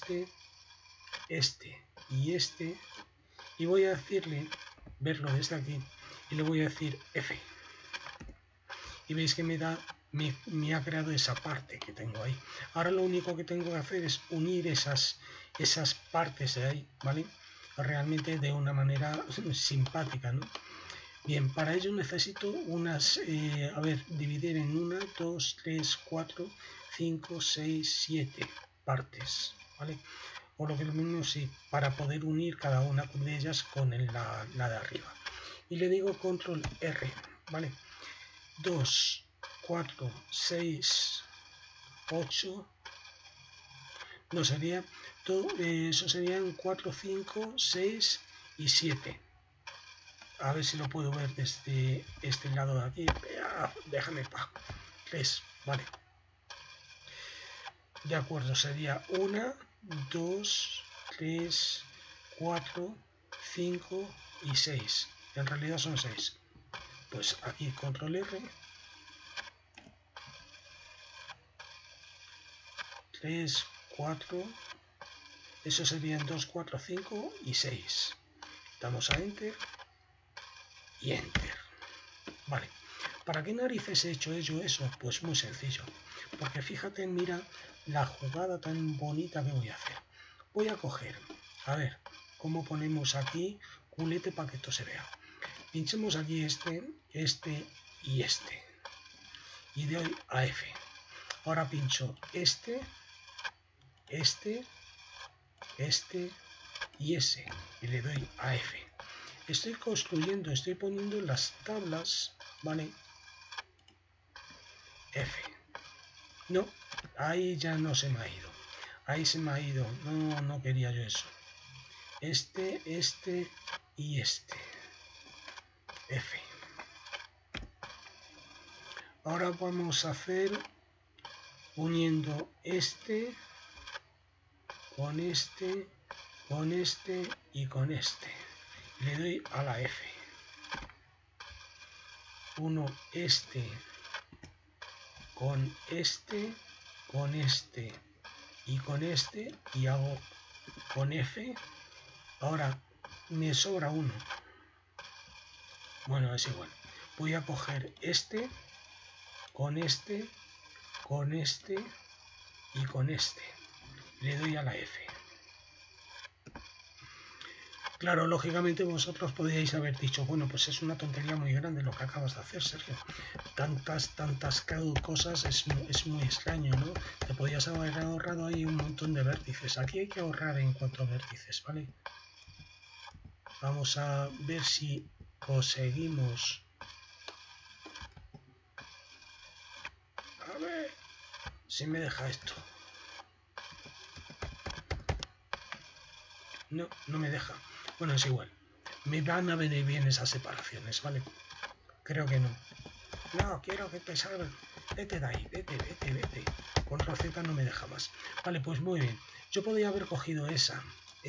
y este, y voy a decirle, verlo desde aquí, y le voy a decir F. Y veis que me ha creado esa parte que tengo ahí. Ahora lo único que tengo que hacer es unir esas partes de ahí, ¿vale? Realmente de una manera simpática, ¿no? Bien, para ello necesito unas, a ver, dividir en 1, 2, 3, 4, 5, 6, 7 partes, ¿vale? O lo que es lo mismo, sí, para poder unir cada una de ellas con la de arriba. Y le digo control R, ¿vale? 2, 4, 6, 8, no sería, todo, eso serían 4, 5, 6 y 7. A ver si lo puedo ver desde este lado de aquí. Déjame pa. 3, vale. De acuerdo, sería 1, 2, 3, 4, 5 y 6. En realidad son 6. Pues aquí control R. 3, 4. Eso serían 2, 4, 5 y 6. Damos a Enter. Y Enter. Vale. ¿Para qué narices he hecho yo eso? Pues muy sencillo. Porque fíjate, mira la jugada tan bonita que voy a hacer. Voy a coger, a ver, cómo ponemos aquí culete para que esto se vea. Pinchemos aquí este y este. Y doy a F. Ahora pincho este y ese. Y le doy a F. Estoy construyendo, estoy poniendo las tablas, ¿vale? F. No, ahí ya no se me ha ido. Ahí se me ha ido. No quería yo eso. Este y este. F. Ahora vamos a hacer uniendo este con este, con este y con este. Le doy a la F. Uno este con este, con este y con este y hago con F. Ahora me sobra uno. Bueno, es igual. Voy a coger este, con este, con este y con este. Le doy a la F. Claro, lógicamente vosotros podríais haber dicho, bueno, pues es una tontería muy grande lo que acabas de hacer, Sergio. Tantas cosas es muy extraño, ¿no? Te podías haber ahorrado ahí un montón de vértices. Aquí hay que ahorrar en cuanto a vértices, ¿vale? Vamos a ver si conseguimos... A ver si me deja esto. No, no me deja. Bueno, es igual. Me van a venir bien esas separaciones, ¿vale? Creo que no. No, quiero que te salga. Vete de ahí, vete. Control Z no me deja más. Vale, pues muy bien. Yo podría haber cogido esta.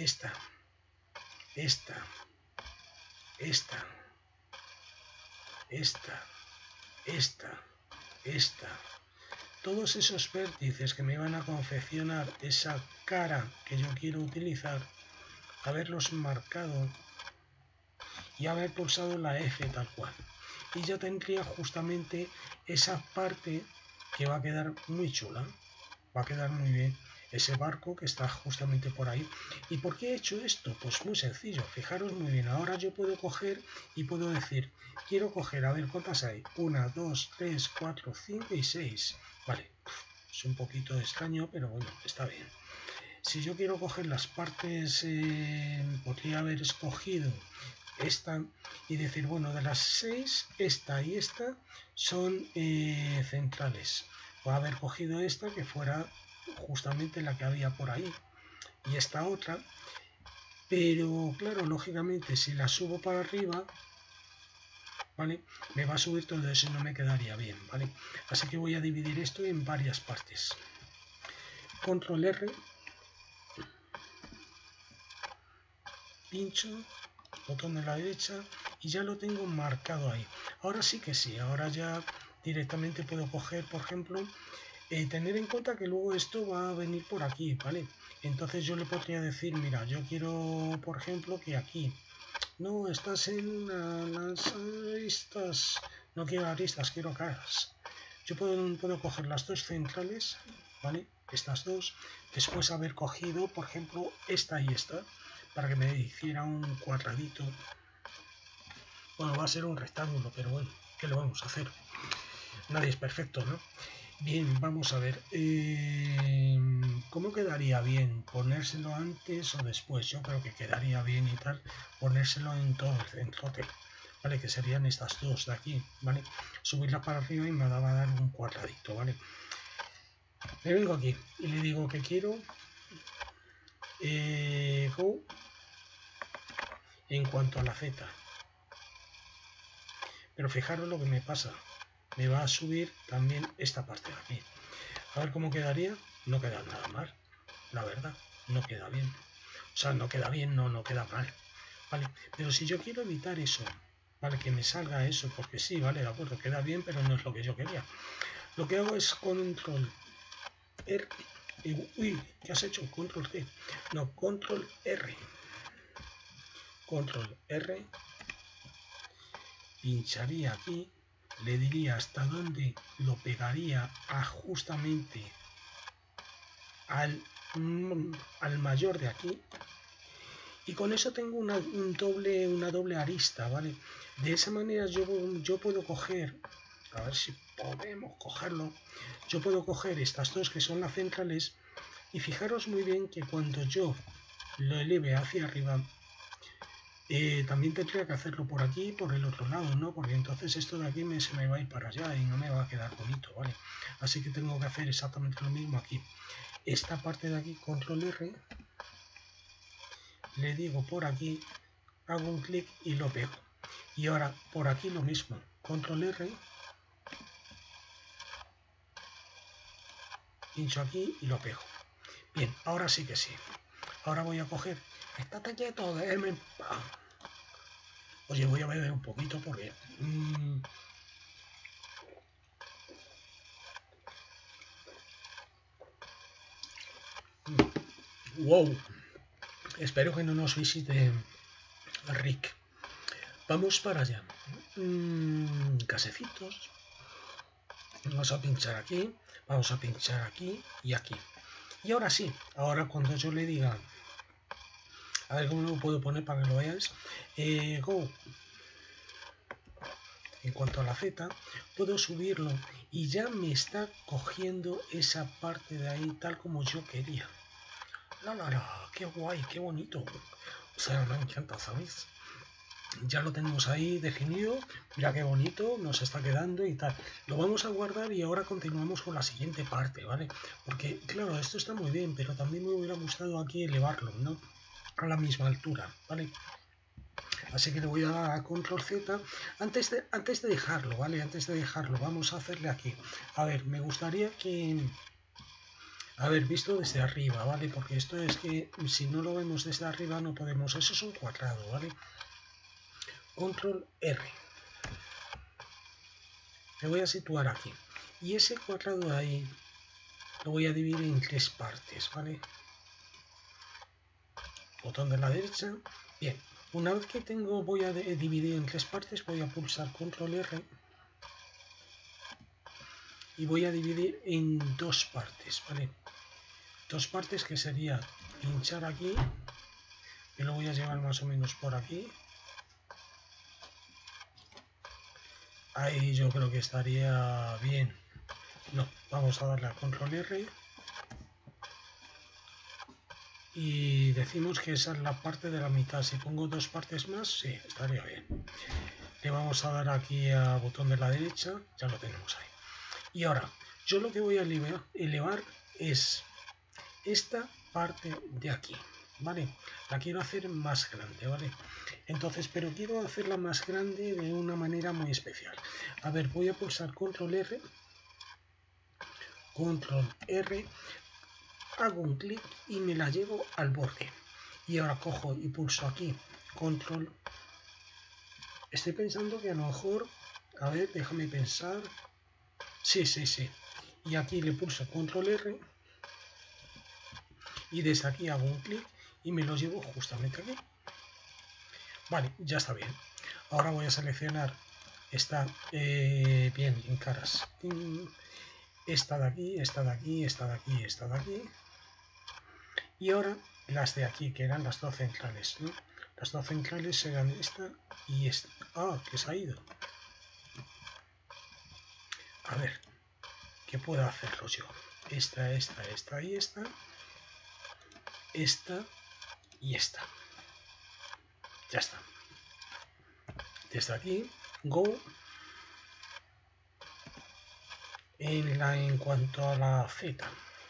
Todos esos vértices que me van a confeccionar esa cara que yo quiero utilizar, haberlos marcado y haber pulsado la F tal cual. Y ya tendría justamente esa parte que va a quedar muy chula, va a quedar muy bien ese barco que está justamente por ahí. ¿Y por qué he hecho esto? Pues muy sencillo, fijaros muy bien, ahora yo puedo coger y puedo decir, quiero coger, a ver cuántas hay, 1, 2, 3, 4, 5 y 6, vale, es un poquito extraño, pero bueno, está bien. Si yo quiero coger las partes, podría haber escogido esta y decir, bueno, de las 6, esta y esta son centrales. Voy a haber cogido esta que fuera justamente la que había por ahí y esta otra, pero claro, lógicamente si la subo para arriba, ¿vale? Me va a subir todo eso y no me quedaría bien, ¿vale? Así que voy a dividir esto en varias partes. Control R, pincho, botón de la derecha y ya lo tengo marcado ahí. Ahora sí que sí, ahora ya directamente puedo coger, por ejemplo, tener en cuenta que luego esto va a venir por aquí, ¿vale? Entonces yo le podría decir, mira, yo quiero, por ejemplo, que aquí, no, estás en las aristas, no quiero aristas, quiero caras. Yo puedo coger las dos centrales, ¿vale? Estas dos, después haber cogido, por ejemplo, esta y esta, para que me hiciera un cuadradito. Bueno, va a ser un rectángulo, pero bueno, ¿qué le vamos a hacer? Nadie es perfecto, ¿no? Bien, vamos a ver. ¿Cómo quedaría bien? ¿Ponérselo antes o después? Yo creo que quedaría bien y tal ponérselo en todo el centrote, ¿vale? Que serían estas dos de aquí, ¿vale? Subirla para arriba y me va a dar un cuadradito, ¿vale? Me vengo aquí y le digo que quiero go en cuanto a la Z. Pero fijaros lo que me pasa. Me va a subir también esta parte de aquí. A ver cómo quedaría. No queda nada mal, la verdad. No queda bien. O sea, no queda bien, no queda mal. Vale, pero si yo quiero evitar eso, vale, que me salga eso, porque sí, vale, de acuerdo, queda bien, pero no es lo que yo quería. Lo que hago es control R. Uy, ¿qué has hecho? Control G. No, control R. Control R. Pincharía aquí. Le diría hasta dónde lo pegaría a justamente al mayor de aquí. Y con eso tengo una doble arista, ¿vale? De esa manera yo puedo coger, a ver si podemos cogerlo, yo puedo coger estas dos que son las centrales y fijaros muy bien que cuando yo lo eleve hacia arriba, también tendría que hacerlo por aquí y por el otro lado, ¿no? Porque entonces esto de aquí se me va a ir para allá y no me va a quedar bonito, ¿vale? Así que tengo que hacer exactamente lo mismo aquí. Esta parte de aquí, control R, le digo por aquí, hago un clic y lo pego. Y ahora por aquí lo mismo, control R, pincho aquí y lo pego. Bien, ahora sí que sí. Ahora voy a coger, estate quieto, déjame. Oye, voy a beber un poquito porque... Wow, espero que no nos visite Rick. Vamos para allá. Casecitos. Vamos a pinchar aquí, vamos a pinchar aquí y aquí. Y ahora sí, ahora cuando yo le diga A ver cómo lo puedo poner para que lo veáis. Go. En cuanto a la Z, puedo subirlo y ya me está cogiendo esa parte de ahí tal como yo quería. ¡Qué guay, qué bonito! O sea, me encanta, ¿sabéis? Ya lo tenemos ahí definido, mira qué bonito nos está quedando y tal. Lo vamos a guardar y ahora continuamos con la siguiente parte, ¿vale? Porque, claro, esto está muy bien, pero también me hubiera gustado aquí elevarlo, ¿no? A la misma altura, ¿vale? Así que le voy a dar a control Z antes de dejarlo, ¿vale? Antes de dejarlo, vamos a hacerle aquí. A ver, me gustaría que... A ver, visto desde arriba, ¿vale? Porque esto es que si no lo vemos desde arriba no podemos... Eso es un cuadrado, ¿vale? Control R. Me voy a situar aquí. Y ese cuadrado de ahí lo voy a dividir en 3 partes, ¿vale? Botón de la derecha. Bien, una vez que voy a dividir en 3 partes, voy a pulsar control R. Y voy a dividir en 2 partes, ¿vale? 2 partes que sería pinchar aquí. Y lo voy a llevar más o menos por aquí. Ahí yo creo que estaría bien. No, vamos a darle a control R. Y decimos que esa es la parte de la mitad. Si pongo 2 partes más, sí, estaría bien. Le vamos a dar aquí a botón de la derecha. Ya lo tenemos ahí. Y ahora, yo lo que voy a elevar es esta parte de aquí, ¿vale? La quiero hacer más grande, ¿vale? Entonces, pero quiero hacerla más grande de una manera muy especial. A ver, voy a pulsar control R. Control R. Hago un clic y me la llevo al borde. Y ahora cojo y pulso aquí control. Estoy pensando que a lo mejor... A ver, déjame pensar. Sí. Y aquí le pulso control R. Y desde aquí hago un clic y me lo llevo justamente aquí. Vale, ya está bien. Ahora voy a seleccionar esta bien en caras. Esta de aquí, esta de aquí, esta de aquí, esta de aquí. Y ahora las de aquí, que eran las dos centrales, ¿no? Las dos centrales serán esta y esta. Ah, que se ha ido. A ver, ¿qué puedo hacerlo yo? Esta y esta. Esta y esta. Ya está. Desde aquí, Go. En cuanto a la Z.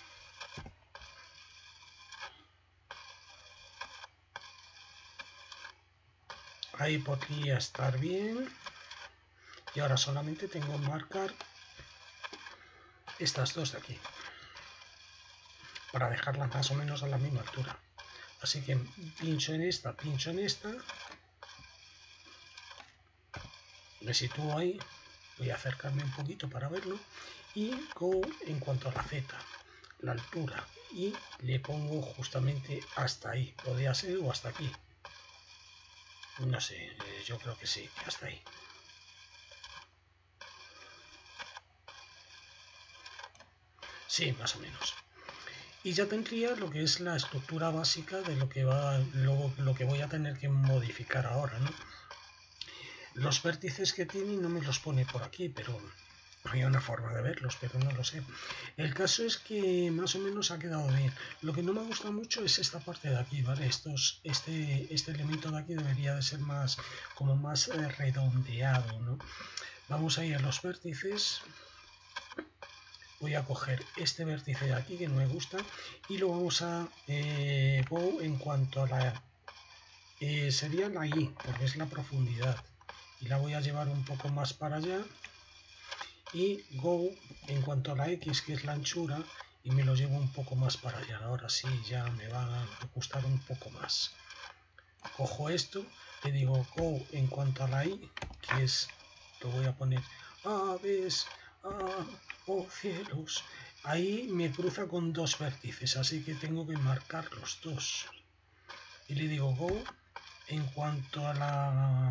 Ahí podría estar bien. Y ahora solamente tengo que marcar estas dos de aquí. Para dejarlas más o menos a la misma altura. Así que pincho en esta. Me sitúo ahí. Voy a acercarme un poquito para verlo. Y Go en cuanto a la Z. La altura. Y le pongo justamente hasta ahí. Podría ser o hasta aquí. No sé, yo creo que sí, hasta ahí. Sí, más o menos. Y ya tendría lo que es la estructura básica de lo que voy a tener que modificar ahora, ¿no? Los vértices que tiene no me los pone por aquí, pero hay una forma de verlos, pero no lo sé. El caso es que más o menos ha quedado bien. Lo que no me gusta mucho es esta parte de aquí, ¿vale? Este elemento de aquí debería de ser más redondeado, ¿no? Vamos a ir a los vértices. Voy a coger este vértice de aquí que no me gusta y lo vamos a Go en cuanto a la... sería la Y, porque es la profundidad. Y la voy a llevar un poco más para allá. Y Go en cuanto a la X, que es la anchura, y me lo llevo un poco más para allá. Ahora sí, ya me va a gustar un poco más. Cojo esto, le digo Go en cuanto a la Y, que es... Lo voy a poner... ¡Aves! ¡Ah! ¡Oh cielos! Ahí me cruza con dos vértices, así que tengo que marcar los dos. Y le digo Go en cuanto a la...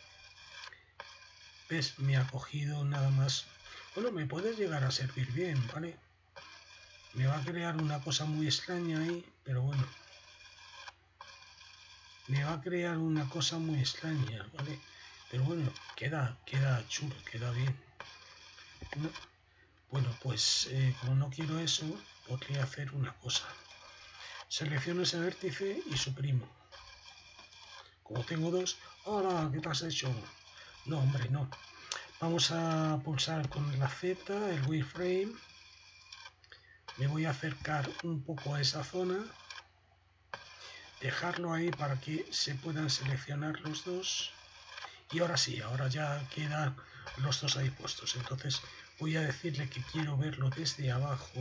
¿Ves? Me ha cogido nada más. Bueno, me puede llegar a servir bien, ¿vale? Me va a crear una cosa muy extraña ahí, pero bueno. me va a crear una cosa muy extraña, ¿vale? Pero bueno, queda chulo, queda bien, ¿no? Bueno, pues como no quiero eso, podría hacer una cosa. Selecciono ese vértice y suprimo. Como tengo dos, ¡hola! ¿Qué te has hecho? No, hombre, no. Vamos a pulsar con la Z, el wireframe. Me voy a acercar un poco a esa zona. Dejarlo ahí para que se puedan seleccionar los dos. Y ahora sí, ahora ya quedan los dos ahí puestos. Entonces voy a decirle que quiero verlo desde abajo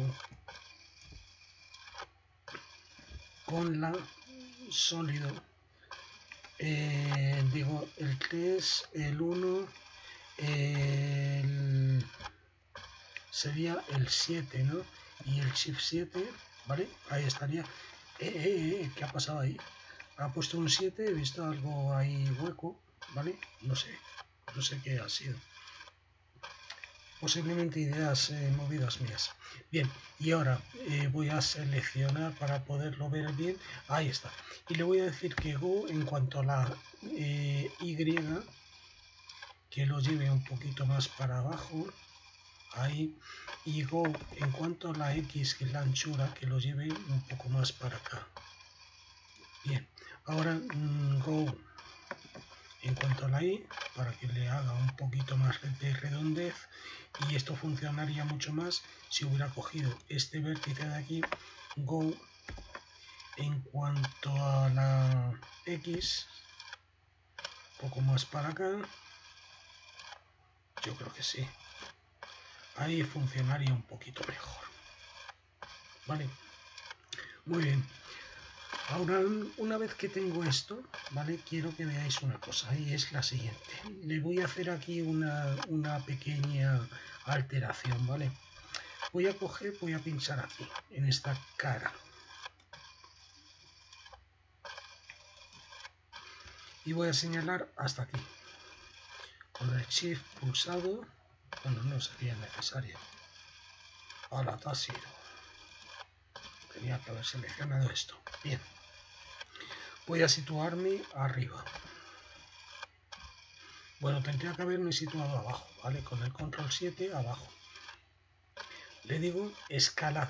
con la sólido. Digo el 3, el 1, sería el 7, ¿no? Y el Shift 7, ¿vale? Ahí estaría. ¿Qué ha pasado ahí? Ha puesto un 7, he visto algo ahí hueco, ¿vale? No sé qué ha sido. Posiblemente ideas movidas mías. Bien, y ahora voy a seleccionar para poderlo ver bien. Ahí está. Y le voy a decir que Go en cuanto a la Y, que lo lleve un poquito más para abajo. Ahí. Y Go en cuanto a la X, que es la anchura, que lo lleve un poco más para acá. Bien, ahora Go en cuanto a la Y, para que le haga un poquito más de redondez, y esto funcionaría mucho más si hubiera cogido este vértice de aquí, Go en cuanto a la X, un poco más para acá, yo creo que sí, ahí funcionaría un poquito mejor, ¿vale? Muy bien. Ahora, una vez que tengo esto, ¿vale? Quiero que veáis una cosa, y es la siguiente. Le voy a hacer aquí una pequeña alteración, ¿vale? Voy a pinchar aquí, en esta cara. Y voy a señalar hasta aquí. Con el Shift pulsado, bueno, no sería necesario. Ahora ha sido. Tenía que haber seleccionado esto. Bien. Voy a situarme arriba. Bueno, tendría que haberme situado abajo, ¿vale? Con el control 7 abajo. Le digo escalar.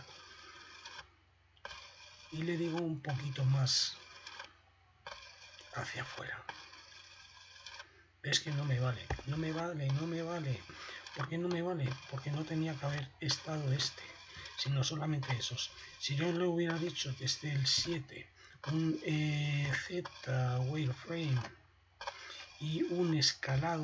Y le digo un poquito más hacia afuera. Es que no me vale. No me vale. ¿Por qué no me vale? Porque no tenía que haber estado este, sino solamente esos. Si yo le hubiera dicho desde el 7, un Z wireframe y un escalado,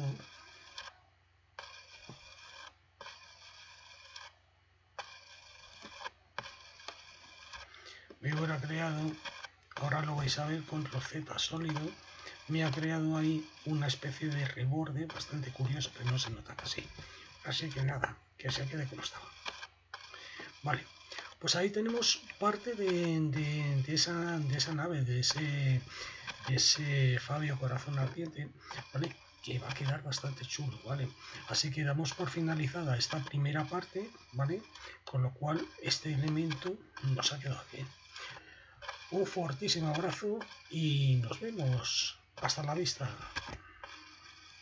me hubiera creado, ahora lo vais a ver, control Z sólido, me ha creado ahí una especie de reborde bastante curioso, pero no se nota casi. Así que nada, que se quede como estaba. Vale, pues ahí tenemos parte de esa nave, de ese Fabio Corazón Ardiente, ¿vale? Que va a quedar bastante chulo, ¿vale? Así que damos por finalizada esta primera parte, ¿vale? Con lo cual este elemento nos ha quedado bien. Un fortísimo abrazo y nos vemos. Hasta la vista.